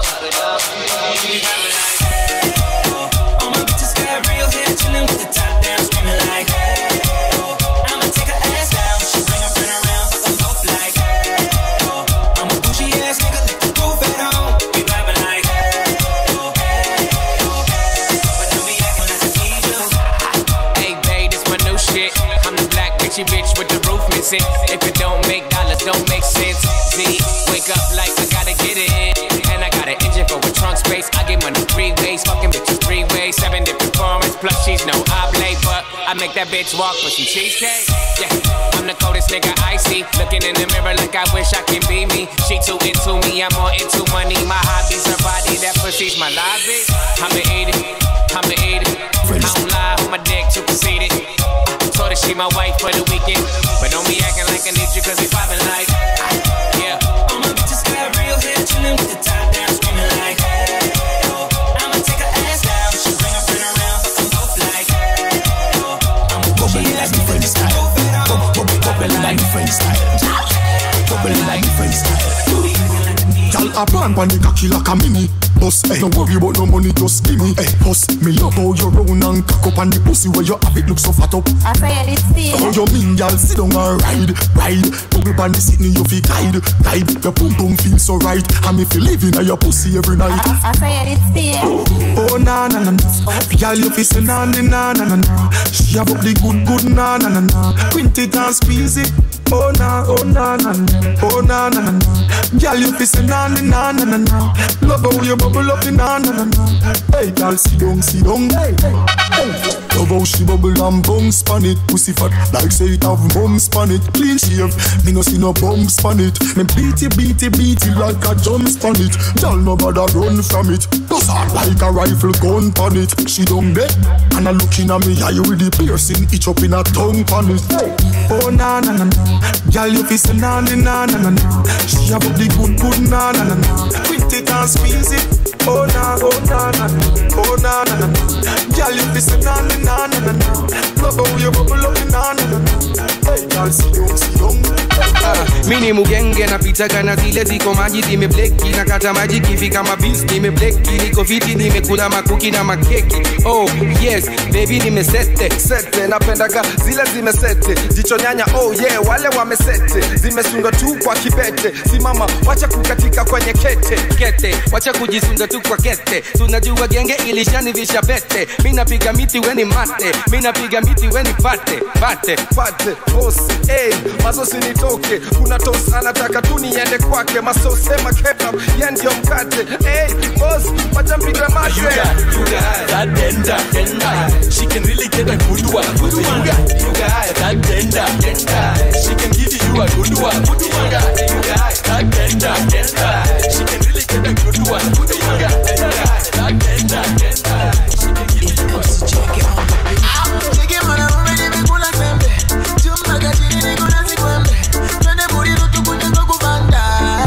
All my bitches got real hair, chillin' with the top down, screaming like. I'ma take her ass down, she bring her friend around, fuck them both like. I'm a bougie ass nigga, let the roof at home. We vibing like. But don't be acting like I need you. Hey babe, this my new shit. I'm the black bitchy bitch with the roof missing. If it don't make dollars, don't make sense. Z, wake up like I gotta get it in. And I got an engine for a trunk space. I get money 3 ways, fucking bitches 3 ways. 7 different formats, plus she's no oblate. But I make that bitch walk for some cheesecake. Yeah, I'm the coldest nigga icy. Looking in the mirror like I wish I can be me. She too into me, I'm more into money. My hobby's her body, that pussy's my lobby. I'ma eat it, I'ma eat it. I don't lie, on my dick too conceited. Told her she my wife for the weekend. But don't be acting like I need you cause we poppin' like. Yeah. All my bitches got real hair, chillin' with the top down, screaming like. I'ma take her ass down, she bring her friend around, fuck them both like. I'm a bubble like different style. Bubble like different style. Bubble like different style. Y'all A pan pan the cocky like a mini. Boss, no worry about no money, just give me. Boss, me love how you round and cock up, and the pussy where you have it look so fat up. I say it still. How you mean, y'all sit down and ride. Bubble pan the sitting, you feel guide. Your pum pum feel so right, and if you live in your pussy every night. I say it still. Oh na na na na, y'all you feel say na na na na. She have up the good na na na na. Print it and squeeze it. Oh na na na, oh na na na. Y'all you feel say na na na na na. Love how you bubble up the na na na na. Hey, y'all sit down. Hey. Love how she bubble and bounce pan it. Pussy fat like say it have bumps pan it. Clean shave, me no see no bumps pan it. Me beat it like a jump pan it. Y'all no bother run from it. Does hard like a rifle gun pan it. She done there and a looking at me eye with the piercing itch up in a tongue pan it. Oh na na na na. Y'all you feel say na na na na na. She have up the good na na na na. Print it and squeeze it. Oh na na na, oh na na na. Y'all you feel say na na na na. Love how you bubble up na na na. Hey, y'all see young. Mini mugenge na pita kana zile ziko maji zimebleki na kata maji kifika mabis nimebleki niko viti nimekula makuki na makeki. Oh yes baby nimesete napendaga zile zimesete jicho nyanya. Oh yeah wale wamesete zimesunga tu kwa kibete. Simama wacha kukatika kwenye kete wacha kujisunga tu kwa kete. Tunajua genge ilishanivisha bete. Mina piga miti weni mate, mina piga miti weni pate boss. Hey mazosi nitoke, kuna tos anataka tu niende kwake. Masose makeup yeye ndio mkate. Hey boss wacha mpiga mate. You got that denda. She can really get a good one. You got that denda. She can give you a good one. You got that denda. She can really get a good one. You got that denda. She can give you a good one. Check it man, I'm ready to go la sembe. Chumba gachini niko na sikwembe. Twende buriro tukunye kwa kubanda.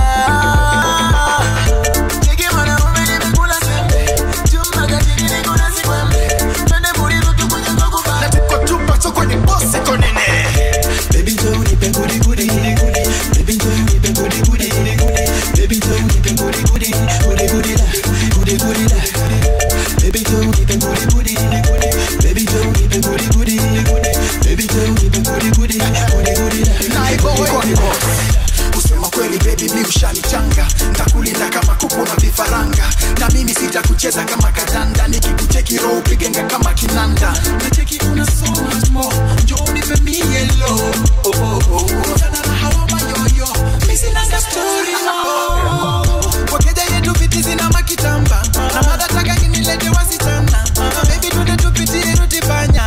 Check it man, I'm ready to go la sembe. Chumba gachini niko na sikwembe. Twende buriro tukunye kwa kubanda. Tuko tupa soko ni boss iko nene. Baby Joe nipe goody. Baby Joe nipe goody. Baby Joe nipe goody la. Baby Joe nipe goody. Baby Joe nipe goody. Baby Joe nipe goody la. Kusema kweli baby mi ushanichanga. Ntakulinda kama kuku na vifaranga. Na mimi sitakucheza kama kadanda. Nikikucheki roho upigenga kama kinanda. Nacheki una so much more. Njoo nipe mi yellow. Oh. Sana na hawa mayoyo. Misi nanga story no. Wakeja yetu viti zina makitamba. Na mada taka inilete wasichana. Baby tude tupitie rutibanya.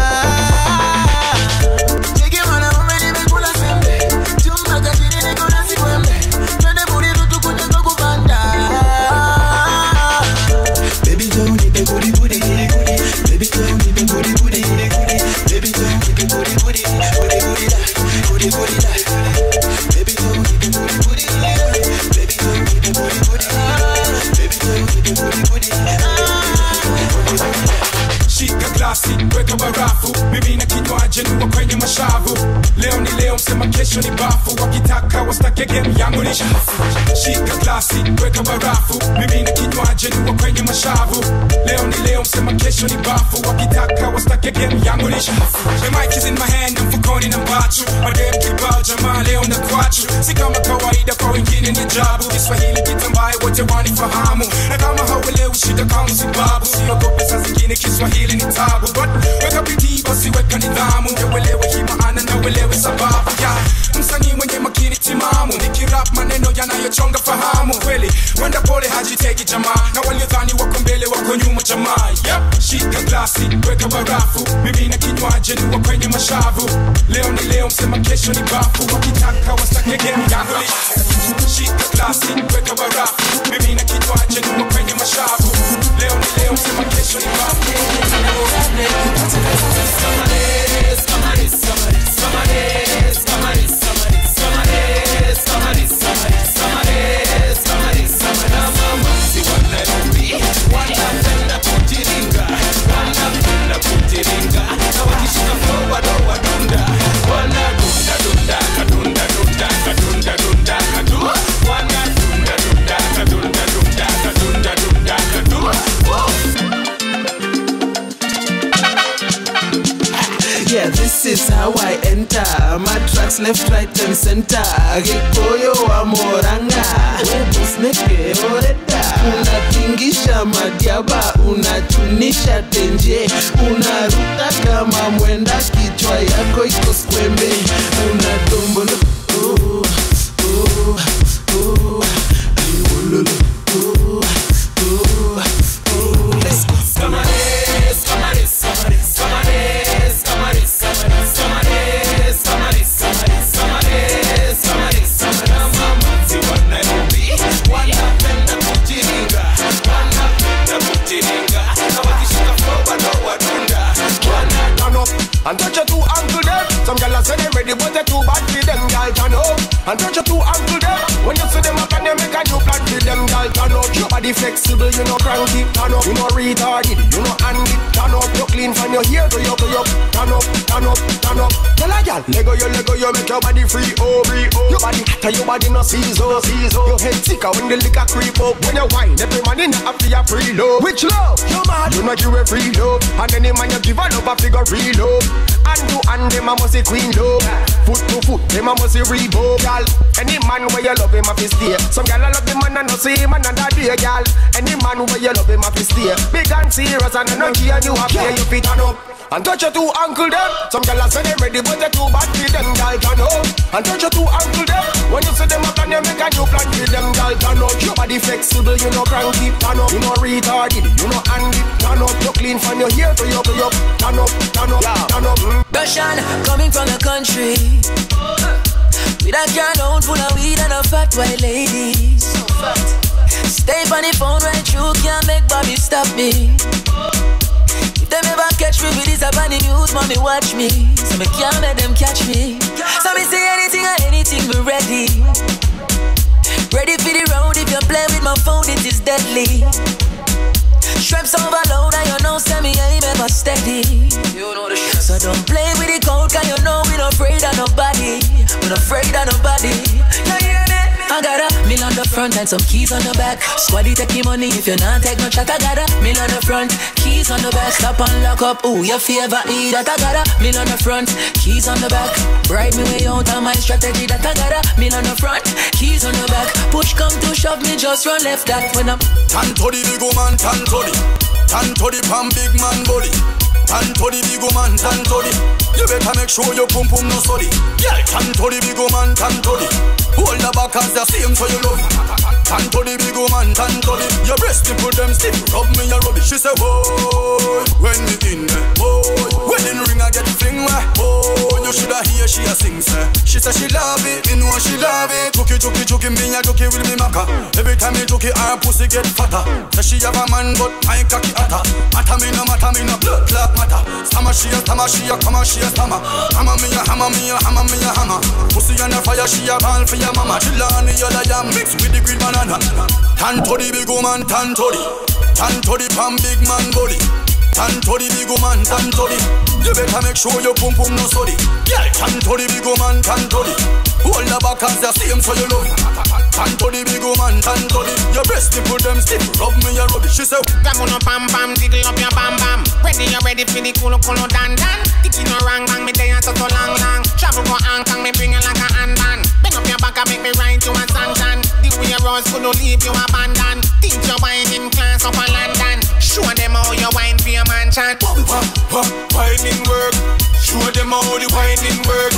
Weka barafu, mimi na kinywaji nuwa kwenye mashavu. Leo ni leo, msema kesho ni bafu. Wakitaka wastake game yangu ni shafu. Shika glasi, weka barafu, mimi na kinywaji nuwa kwenye mashavu. Leo ni leo, msema kesho ni bafu. Wakitaka wastake game yangu ni shafu. The mic is in my hand, mfukoni na mbachu. Madem kibao jamaa leo na kwachu. Si kama kawaida kwa wengine ni jabu. Kiswahili kitambaye wote wanifahamu. Na kama hauelewi shida kama sababu. Siogope saa zingine Kiswahili ni tabu. But weka bidii basi weka nidhamu. Uelewe hii maana na uelewe sababu. Msanii mwenye makini timamu. Nikirap maneno yanayochonga fahamu. Kweli wenda pole hajiteki jamaa. Na waliodhani wako mbele wako nyuma jamaa. Shika glasi weka barafu, mimi na kinywaji nuwa kwenye mashavu. Leo ni leo, msema kesho ni bafu. Wakitaka wastake game yangu ni shafu. Shika glasi weka barafu, mimi na kinywaji nuwa kwenye mashavu. Leo ni leo, msema kesho ni bafu. tracks left, right and center. Gikoyo wa moranga, webos neke oreta. Unatingisha madiaba, unachunisha tenje. Unaruka kama mwenda, kichwa yako iko skwembe. Unatombolo, and touch your two ankle there. Some gyal say they ready, but they too bad for them, gyal turn up. And touch your two ankle there. When you see them up and they make a new plan for them, gyal turn up. Your body flexible, you know cranky, turn up. You know retarded, you know handy, turn up. You clean from your hair to your turn up, turn up, turn up. Tell a gyal, Lego, you make your body free, oh, free, oh. Your body hotter, your body no season, season. Your head sicker when the liquor creep up. When you wine, every man in the after your free love. Which love? You mad? You know you a free love. And any man you give a love, a figure real love. And to and them a must say queen love. Foot to foot, them a must say rebound, gal. Any man where you love him a fi stay. Some gal a love the man and no see him another day, gal. Any man where you love him a fi stay. Big and serious and no care you a play, you fit turn up. And touch your two ankle them. Some gal a say they ready but they too bad for them, gal turn up. And touch your two ankle them. When you see them up and you make a new plan for them, gal turn up. Your body flexible, you know cranky, turn up. You know retarded, you know handy, turn up. You clean from your hair to your turn up, turn up, turn up. Russian, coming from the country, with a can full of weed and a fat white lady. So fat. Stay on the phone right through, can't make Bobby stop me. If them ever catch me with this up on the news, mommy watch me. So me can't let them catch me. So me say anything or anything, me ready. Ready for the road, if you play with my phone, it is deadly. Straps overload and you know send me aim ever steady. You know the shit. So don't play with the code, cause you know we not afraid of nobody. We not afraid of nobody. You hear me? I got $1 million on the front and some keys on the back. Squaddy take your money if you not take no chat. I got $1 million on the front, keys on the back. Stop and lock up, ooh, your favor eat that. I got $1 million on the front, keys on the back. Bribe me way out on my strategy that I got $1 million on the front, keys on the back. Push come to shove me, just run left that when I'm tan to the big woman, tan to the pan big man body. Tan to the big woman, tan to the. You better make sure your pum pum no sorry. Yeah, tan to the big woman, tan to the. Hold the back as the same so you love. Tan to the big woman, tan to the. Your breast nipple them stiff, rub me your rubbish. She say, boy, when we in there, boy, wedding ring I get fling where, boy, you shoulda hear she a sing say. She say she love it, me know she love it. Chucky, me a chucky with me maka. Every time me chucky, her pussy get fatter. Say she have a man but my cocky atta. Matter me no blood clot matter. Stammer she a, come on she a stammer. Hammer me a hammer. Pussy on the fire, she a ball for your mama. Chill on the other jam, mix with the green banana. Tan to the big woman, tan to the pan big man body. Tan to the big woman, tan to the. You better make sure your pum pum no sorry. Yeah, tan to the big woman, tan to the. Hold the back as the same so you love. Tan to the big woman, tan to the. Your breast nipple them stiff, rub me your rubbish. She say, come on pam pam, jiggle up your bam bam. Ready you ready for the culo dan dan. Tiki no rang bang, me day so long. Travel go Kang, me bring you like a handband. Bend up your back and make me ride to a suntan. The way you rose could leave you abandoned. Teach your wine in class up in London. Show them how you wine for your mansion. Whining work. Show them how the whining work.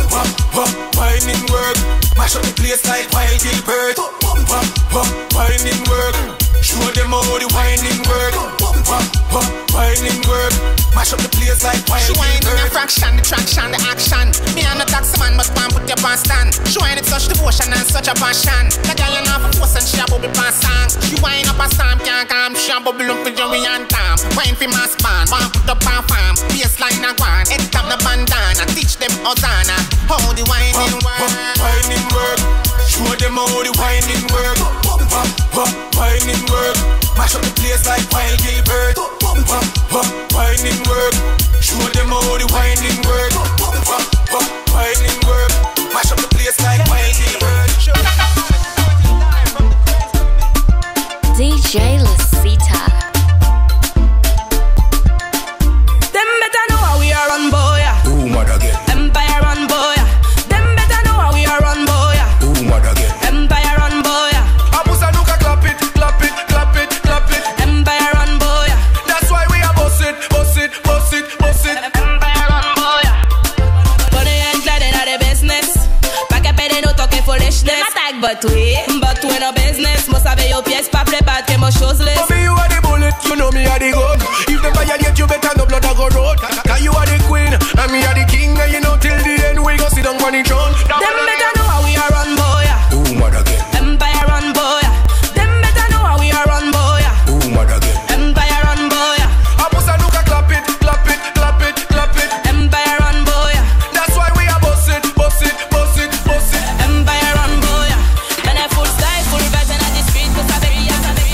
Whining work. Mash up the place like Wild Gilbert. Whining work. Show them how the whining work. Whining work. Mash up the place like Wild Gilbert. She whining a fraction, the traction, the action. Me and the taxi man, but one put your pants stand. She whining such devotion and such a passion. The girl you know for force and she a bubble past song. She whine up a storm, can't calm. She a bubble up with Joey and Tom. Wine for my span, one put up a farm. Baseline a guan, head top the bandana. Teach them Hosanna, how the whining work. Whining work. Show them how the whining work. Whining work. Mash up the place like Wild Gilbert. Whining work. Show them how the whining work. Whining work. Mash up the place like Wild Gilbert. DJ Lucita. Them better know how we are on boy. Ooh, mother girl. Empire on boy. Them foolishness. Them attack but we no business. Must have your pièce, pas play bad, que mon chose list. Mommy, you are the bullet, you know me are the gun. If them violate you, better no blood I go road. Cause you are the queen, and me are the king. And you know till the end we go sit down on the throne. Them better know how we are run, boy. Ooh, mother again. Empire run, boy. Them better know how we are run, boy. Ooh, mother again. Empire run, boy. I must a look at clap it, clap it, clap it, clap it. Empire run, boy. That's why we are boss it, boss it, boss it, boss it. Empire run, boy. Man a full style, full version of the street. Cause I very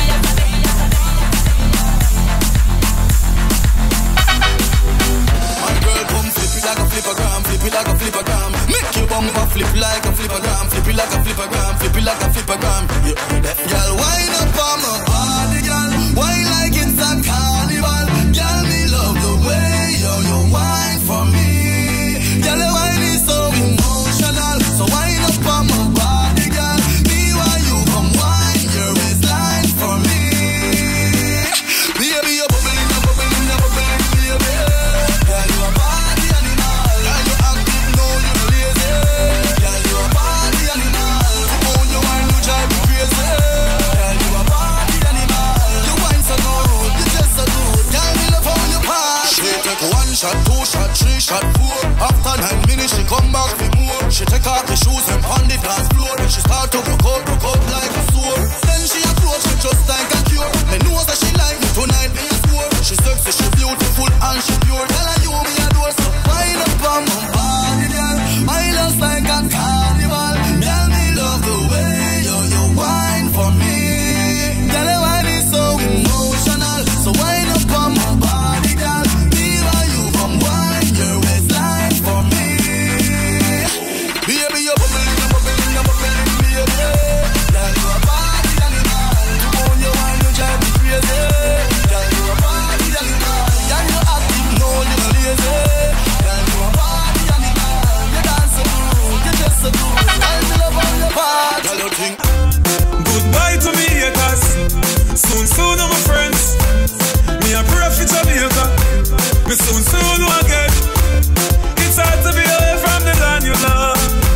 My girl come flip it like a flippergram, flip it like a flippergram. Make your bumper flip like a flippergram, flip it like a flippergram, flip it like a flippergram. Yeah, that girl wind up on my body, girl. Wine like it's a carnival. Girl, me love the way you wine for me. Girl, the wine is so emotional. So wind up on my body, girl. Me while you come wine your waistline for me. Baby, you're bubbling, you're bubbling, you're bubbling, baby. Girl, you a body animal. Girl, you active, no, you lazy. Girl, you a body animal. Oh, you wine, you drive me crazy. Girl, you a body animal. You wine so good, you just so good. Girl, me love how you party. She take 1 shot, 2 shot, 3 shot, 4. After 9 minutes, she come back for more. She take off the shoes and on the dance floor. She start to broke out like a sword. Then she approach me just like a cure. Me know that she like me tonight, me a swore. She sexy, she beautiful and she pure. Tell her you me adore, so wind up on my body, girl. My love's like a carnival. Girl, me love the way you wine for me. Girl, the wine is so emotional. So wind up on my body, girl. Me while you come wine your waistline for me. Baby, you're bubbling, you're bubbling, you're bubbling, baby. Girl, you a body animal. You own your wine, you drive me crazy. Girl, you a body animal. Girl, you active, no, you're lazy. Girl, you a body animal. You dance so good, you just so good. Girl, me love all your parts. Girl, you think Goodbye to me haters. Soon my friends. Me a pray for Jamaica. Me soon again. It's hard to be away from the land you love.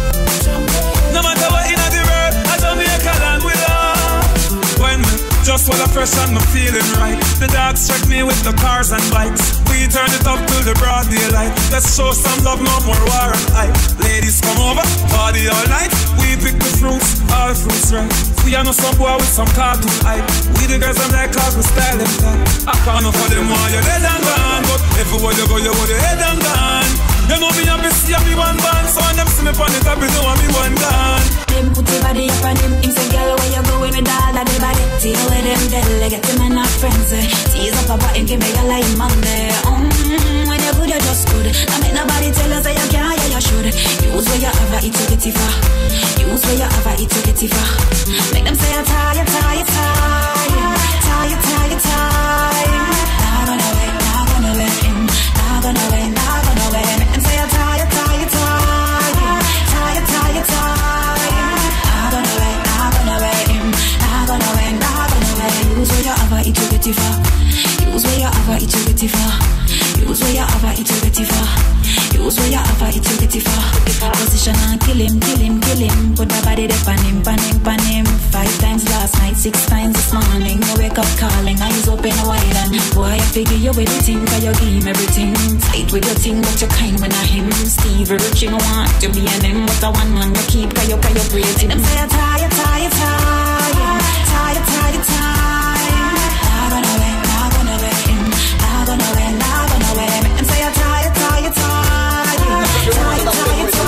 No matter what in the world, I Jamaica land we love. When me just while I fresh and me feeling right, the dogs check me with the cars and bikes. We turn it up till the broad daylight. Let's show some love, no more war and hype. Ladies come over, party all night. We pick the fruits, all fruits right. We are no some boy with some cartoon hype. We the girls and that cause we style them that. I can't for them while you're dead and gone. But everywhere you go, you got your head and gone. You know me happy see me one band. So when them see me on the top, you know me one gone. Them put your body up on him. Him say, girl, where you going with all of the body? Deal with them dead, get them and not friends. Tease up about him, give me a line Monday. When you good, you just good. I make nobody tell us that you can't, yeah, you should. Use where you have it to get it for. Use where you have it to get it for. Make them say you're tired, tired, tired. Tired, tired, tired. Not gonna wait, not gonna let him. Not gonna wait, not gonna wait. Make them say you're tired, tired, tired. Tired, tired, tired. Not gonna wait, not gonna wait him. Not gonna wait, not gonna wait. Use where you have it to get it for. Use where you have it to get it for. Use where you have it to get it for. Use where you have it to get it for. Position and kill him, kill him, kill him. Put my body there pan him, pan him, pan him. 5 times last night, 6 times this morning. You wake up calling, eyes open wide and boy, I figure you with the thing, cause you give him everything. Tight with your thing, but you're kind when I him. Steve Rich, you want to be an him, but the one man you keep, cause you breathing. Them say you're tired, tired, tired. Tired, tired, tired. Not gonna wait, not gonna wait him. Not gonna wait, not gonna wait. Make them say you're tired, tired, tired. Tired, tired, tired.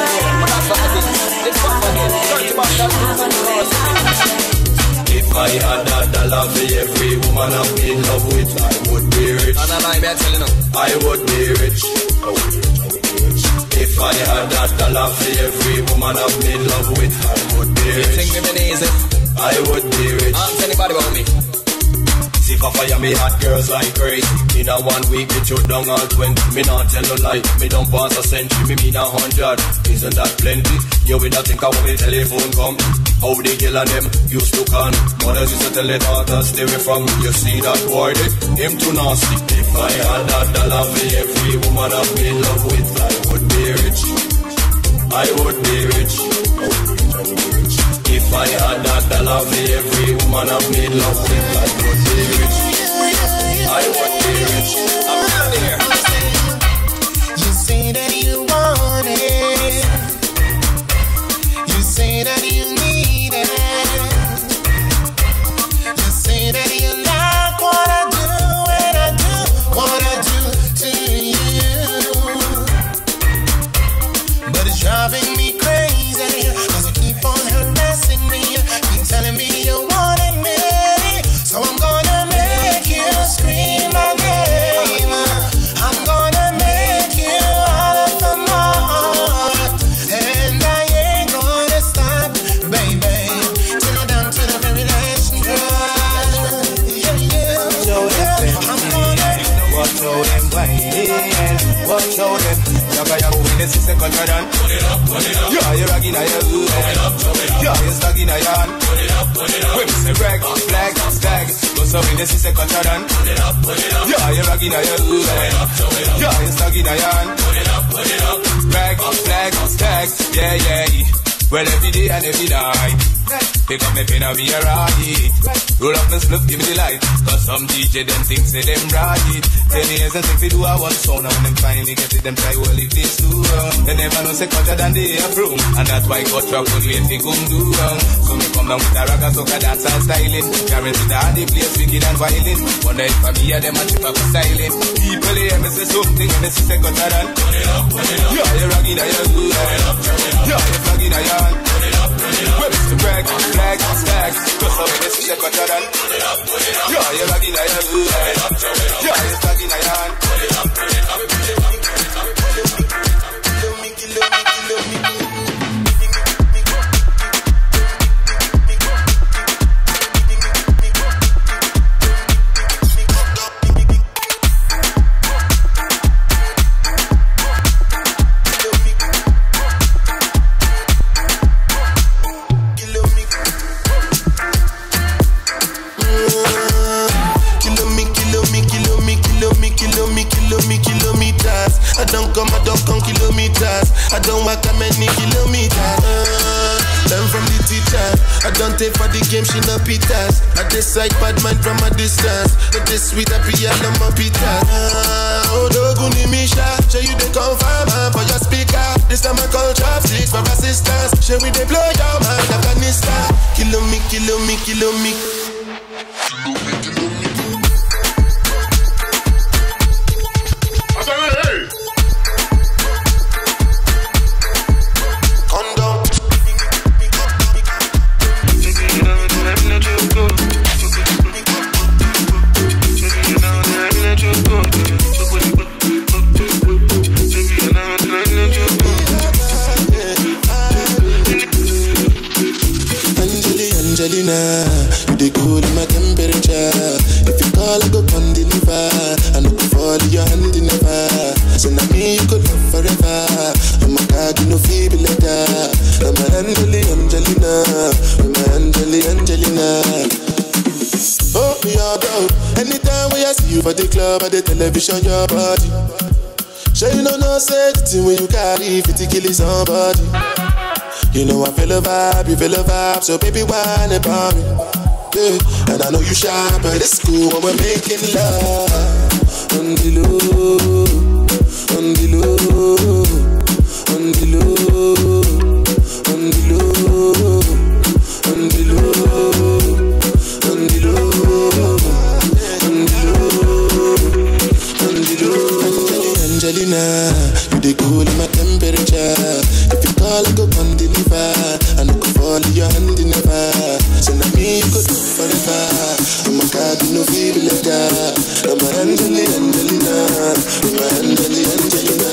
If I had $1 for every woman I'm in love with, I would be rich. I would be rich. If I had $1 for every woman I'm in love with, I would be rich. I would be rich. Ask anybody about me. If I fire me hot girls like crazy. In a 1 week, it shoot down all 20. Me not tell no lie, me don't pass a century. Me mean 100, isn't that plenty? You will not think I want the telephone come. How the girl and them used to con. Mothers used to tell the daughters stay away from. You see that boy, him too nasty. If I had $1 for every woman I'm in love with, I would be rich. I would be rich. of me, every woman of me love with like what they rich. I want to be rich. I'm around here. You say that you want it. You say that you need it. You say that you like what I do and I do what I do to you. But it's driving me crazy, 'cause you keep on harassing me. Keep telling me you wanted me, so I'm gonna make you scream my name. I'm gonna make you out of the mud, and I ain't gonna stop, baby, till I'm down to the very last drop. I'm gonna watch out them whining, watch out them. Yaga when the 6 seconds are done. Put it up, put it up. Yeah, you're ragging on your hood. Put it up, put it up. Yeah, you're slugging on your hand. Put it up, put it up. When we say brag, flag, stag. Go so when the 6 seconds are done. Put it up, put it up. Yeah, you're ragging on your hood. Put it up, put it up. Yeah, you're slugging on your hand. Put it up, put it up. Brag, flag, stag. Yeah, yeah. Well, every day and every night, pick up my pen and be a right. Roll up the slip, give me the light. 'Cause some DJ them think say them right. 10 years and 6 do a one sound. And when them finally get it, them try well if they do. They never know say culture than they approve. And that's why culture could wait they come do. So me come down with a ragga soca dance and styling. Guarantee that the place wicked and violent. Wonder if I be a them a trip up styling. People hear me say something and they say culture done. Put it up, put it up. Yeah, you're ragging and you're good. Put it up, put it up. Yeah, you're flagging and you're put it up, put it up. Where is the brag, flag, stag? Cause I'm in the city, cut your down. Put it up, put it up. Yeah, you're ragging and you're good. Put it up, put it up. Yeah, you're flagging and you're put it up, put it up, put it up, put it up, put it up. I don't walk that many kilometers. Learn from the teacher. I don't take for the game, she no pitas. I decide bad mind from a distance. But this sweet happy, I love my pita. Oh, Doguni Misha, show you the confirm for your speaker. This time I call traffic for assistance. Show we they blow your mind, Afghanistan. Kilo me, kilo me, kilo me. Angelina, you dey cool in my temperature. If you call, I go come deliver. I no go fall in your hand never. So now me you could love forever. I'm a god, you no feel like that. I'm a Angelina, I'm a Angelina. Oh, me all out. Anytime when I see you for the club or the television, your body. Sure you know no safety when you carry 50 kill somebody. You know I feel a vibe, you feel a vibe, so baby whine about me. Yeah. And I know you shy, but it's cool when we're making love. On the low, on the low, on the low, on the low, on the low, on the low, on the low, on the low. Angelina, you dey cool in my temperature. If you call, I go come deliver. I no go fall in your hand never. So now me you go do forever. I'm a god, you no feel like that. I'm a Angelina, I'm a Angelina.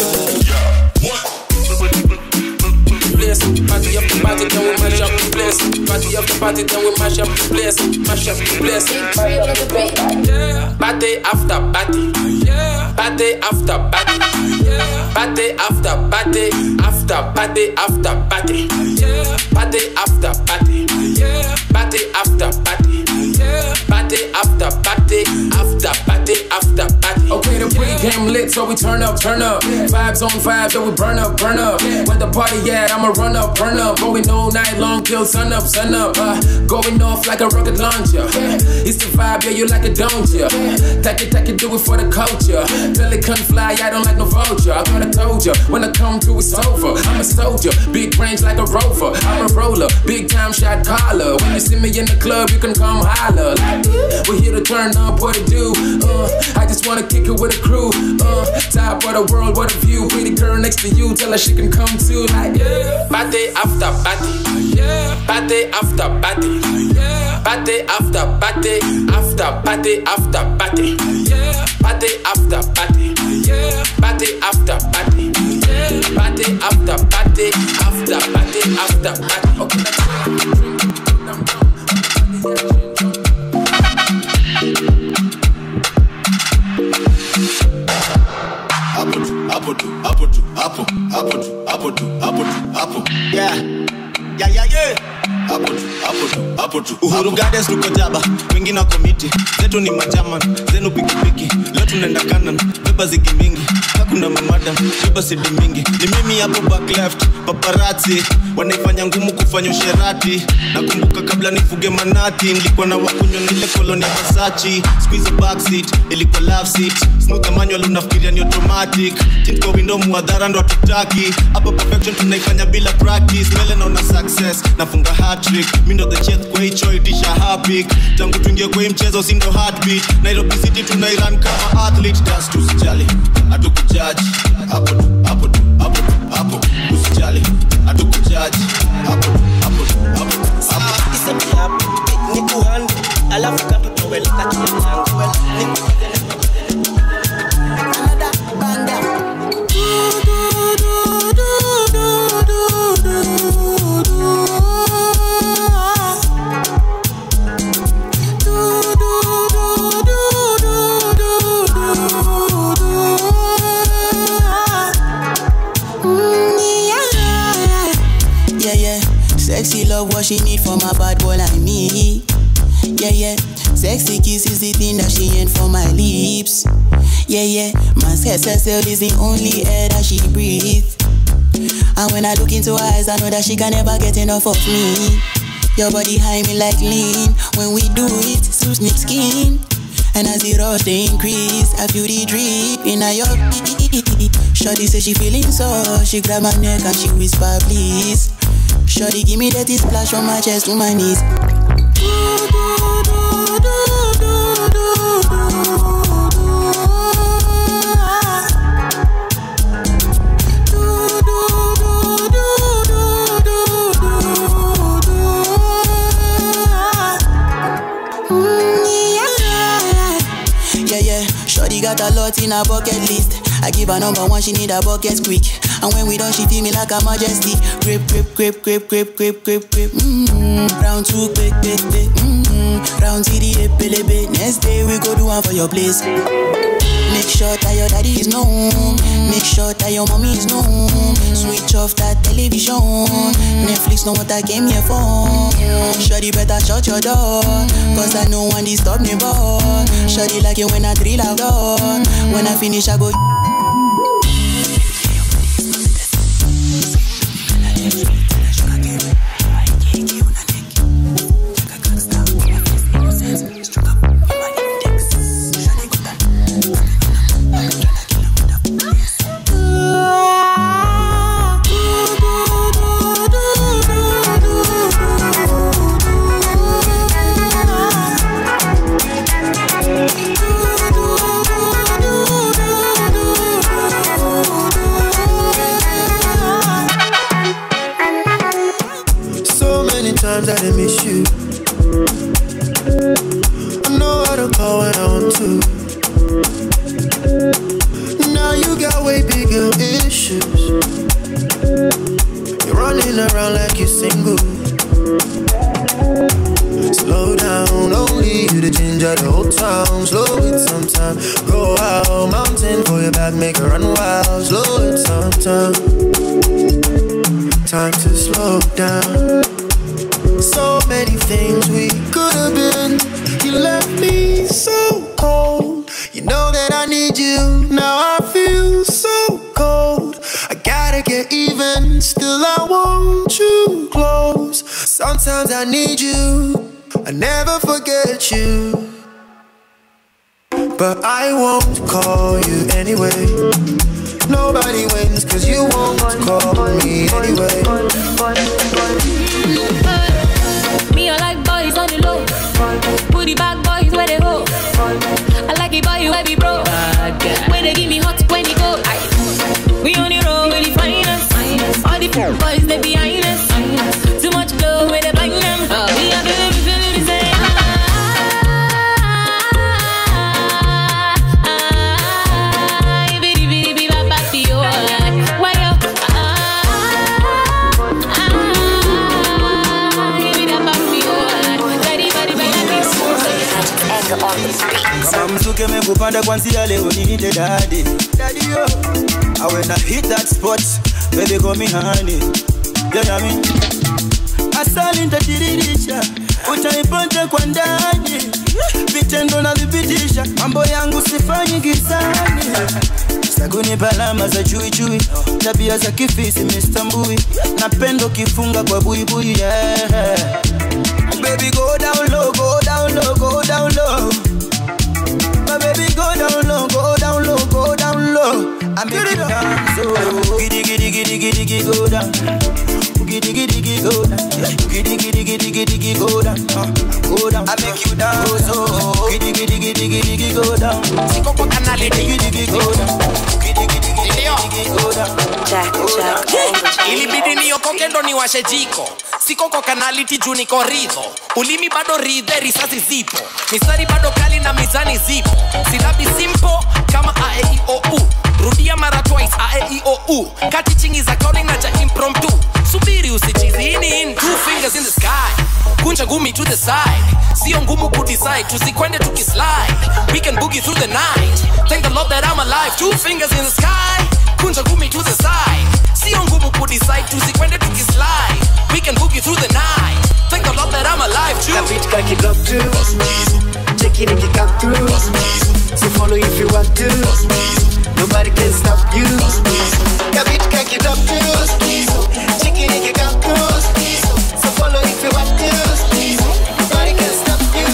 Place, party up the party, then we mash up the place. Party up the party, then we mash up the place. Mash up the place. Yeah. Party after party. Yeah. Party after party. Yeah. Party after party. After party after party. Yeah. Party after party. Yeah. Party after party. Yeah. Party after party. After party after party. Okay, the pregame I'm lit, so we turn up. Vibes on vibes, so we burn up. Where the party at, I'ma run up. Going all night long till sun up. Going off like a rocket launcher. It's the vibe, yeah, you like it, don't ya? Take it, do it for the culture. Pelican fly, I don't like no vulture. I thought I told ya, when I come through it's over. I'm a soldier, big range like a rover. I'm a roller, big time shot caller. When you see me in the club, you can come holler. Like, we're here to turn up, what it do? I just wanna kick it with a crew. Top of the world, what a view. Pretty girl next to you, tell her she can come too. Like, party after party, party after party, party after party, after party after party, party after party, party after party, party after party, after party after party. Okay, let's Uhuru Gardens tuko jaba, wengine wako miti. Zetu ni majaman, zenu pikipiki. Leo tunaenda kanan, beba zigi mingi. Hakuna mamadam, beba sidi mingi. Ni mimi hapo back left, paparazzi wanaifanya ngumu kufanya usherati. Nakumbuka kabla nifuge manati, nilikuwa na wakunywa na ile koloni ya Versace. Squeeze a back seat, ilikuwa love seat. Smooth manual unafikiria ni automatic. Tint kwa window muadhara ndo hatutaki. Hapa perfection tunaifanya bila practice. Mbele naona success, nafunga hat-trick. Mi ndo the chef kwa hicho itisha hapik. Tangu tuingie kwa hii mchezo si ndo heartbeat. Nairobi City tunairan kama athlete. Das tusijali, hatukujaji. Hapo tu, hapo tu, hapo tu, hapo. Usijali, hatukujaji. Hapo tu, hapo tu, hapo tu, hapo. Isemi hapo, ni kuhandi. Alafu kato towel, kati ya mlango. Ni kuhandi. Another banda. Sexy love, what she need from a bad boy like me. Yeah. Sexy kiss is the thing that she ain't for my lips. Yeah. My SSL is the only air that she breathes. And when I look into her eyes, I know that she can never get enough of me. Your body high me like lean. When we do it, suits me skin. And as the rush they increase, I feel the drip in her your Shorty say she feeling so. She grab my neck and she whisper please. Shorty give me that splash from my chest to my knees. Yeah. Shorty got a lot in her bucket list. I give her number one, she need a bucket quick. And when we done, she feel me like a majesty. Grip. Round two, quick. Round three, epelebe. Next day we go do one for your place. Make sure that your daddy is known. Make sure that your mommy is known. Switch off that television. Netflix know what I came here for. Shorty better shut your door, cause I know one disturb me boy. Shorty like it when I drill out door. When I finish I go. That I miss you. I know how to call when I want to. Now you got way bigger issues. You're running around like you're single. Slow down, only you the ginger the whole town. Slow it sometime. Go out, mountain for your back, make her run wild. Slow it sometime. Time to slow down. So many things we could have been. You left me so cold. You know that I need you. Now I times I need you, I never forget you. But I won't call you anyway. Nobody wins cause you won't call me anyway. Me, I like boys on the low. Booty back boys where they go. I like it boy, you heavy bro. When they give me hot when they go. We on the road with the finest. All the boys they behind us. Too much glow with the blind them. We are feeling the same. Kama mzuke mekupanda kwanzia leo niite daddy. Daddy yo. I when I hit that spot, baby call me honey. You know me? Asali nitatiridisha, utaipata kwa ndani. Vitendo na vipitisha, mambo yangu sifanyi gizani. Saguni palama za chui chui, tabia za kifisi mistambui. Napendo kifunga kwa buibui, yeah. Baby go down low, go down low, go down low. My baby go down low, go down low, go down low. I make you dance, so giddy giddy giddy giddy giddy go down. Giddy giddy giddy go down. Giddy giddy giddy giddy giddy go down. Go down. I make you dance, so giddy giddy giddy giddy giddy go down. Siko kwa kanali giddy giddy go down. Giddy giddy giddy giddy go down. Jack. Ilibidi niokoke ndo niwashe jiko. Siko kwa kanaliti juu niko ridho. Ulimi bado ridhe, risasi zipo. Mistari bado kali na mizani zipo. Silabi simple kama A-E-I-O-U. Rudia mara twice A-E-I-O-U. Kati chingi za calling na cha impromptu. Subiri usichizi in. 2 fingers in the sky. Kunja gumi to the side. Sio ngumu kudecide. Tusikwende tukislide. We can boogie through the night. Thank the Lord that I'm alive. 2 fingers in the sky. Kunja gumi to the side. Sio ngumu kudecide. Tusikwende tukislide. We can boogie through the night. Thank the Lord that I'm alive too. That beat can kick up too. Check it and kick up through. So follow if you want to. Nobody can stop you. That beat can kick up too. Check it and kick up through. So follow if you want to. Nobody can stop you.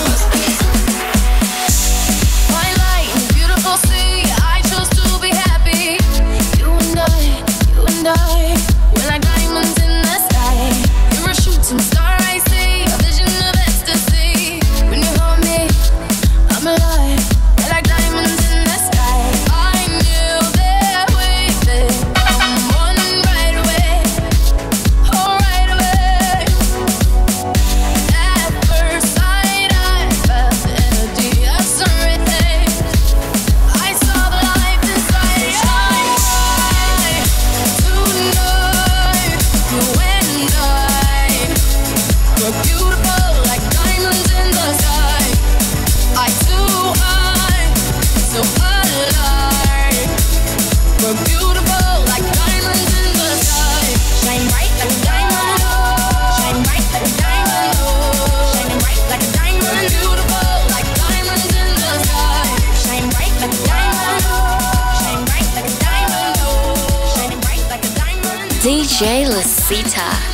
My life, beautiful sea. I chose to be happy. You and I, we're like diamonds in the sky. You're a shooting star, I see. A vision of ecstasy. When you hold me, I'm alive. We're like diamonds in the sky. I knew that we'd be someone right away. Oh, right away. At first sight, I felt the energy of something. I saw the light inside your eyes. Tonight, you and I, we're beautiful like diamonds in the sky. I too high, so alive. We're beautiful like diamonds in the sky. Shine bright like a diamond. Shine bright like a diamond. Shining bright like a diamond. Beautiful like diamonds in the sky. Shine bright like a diamond. Shine bright like a diamond. Shining bright like a diamond. DJ Lucita.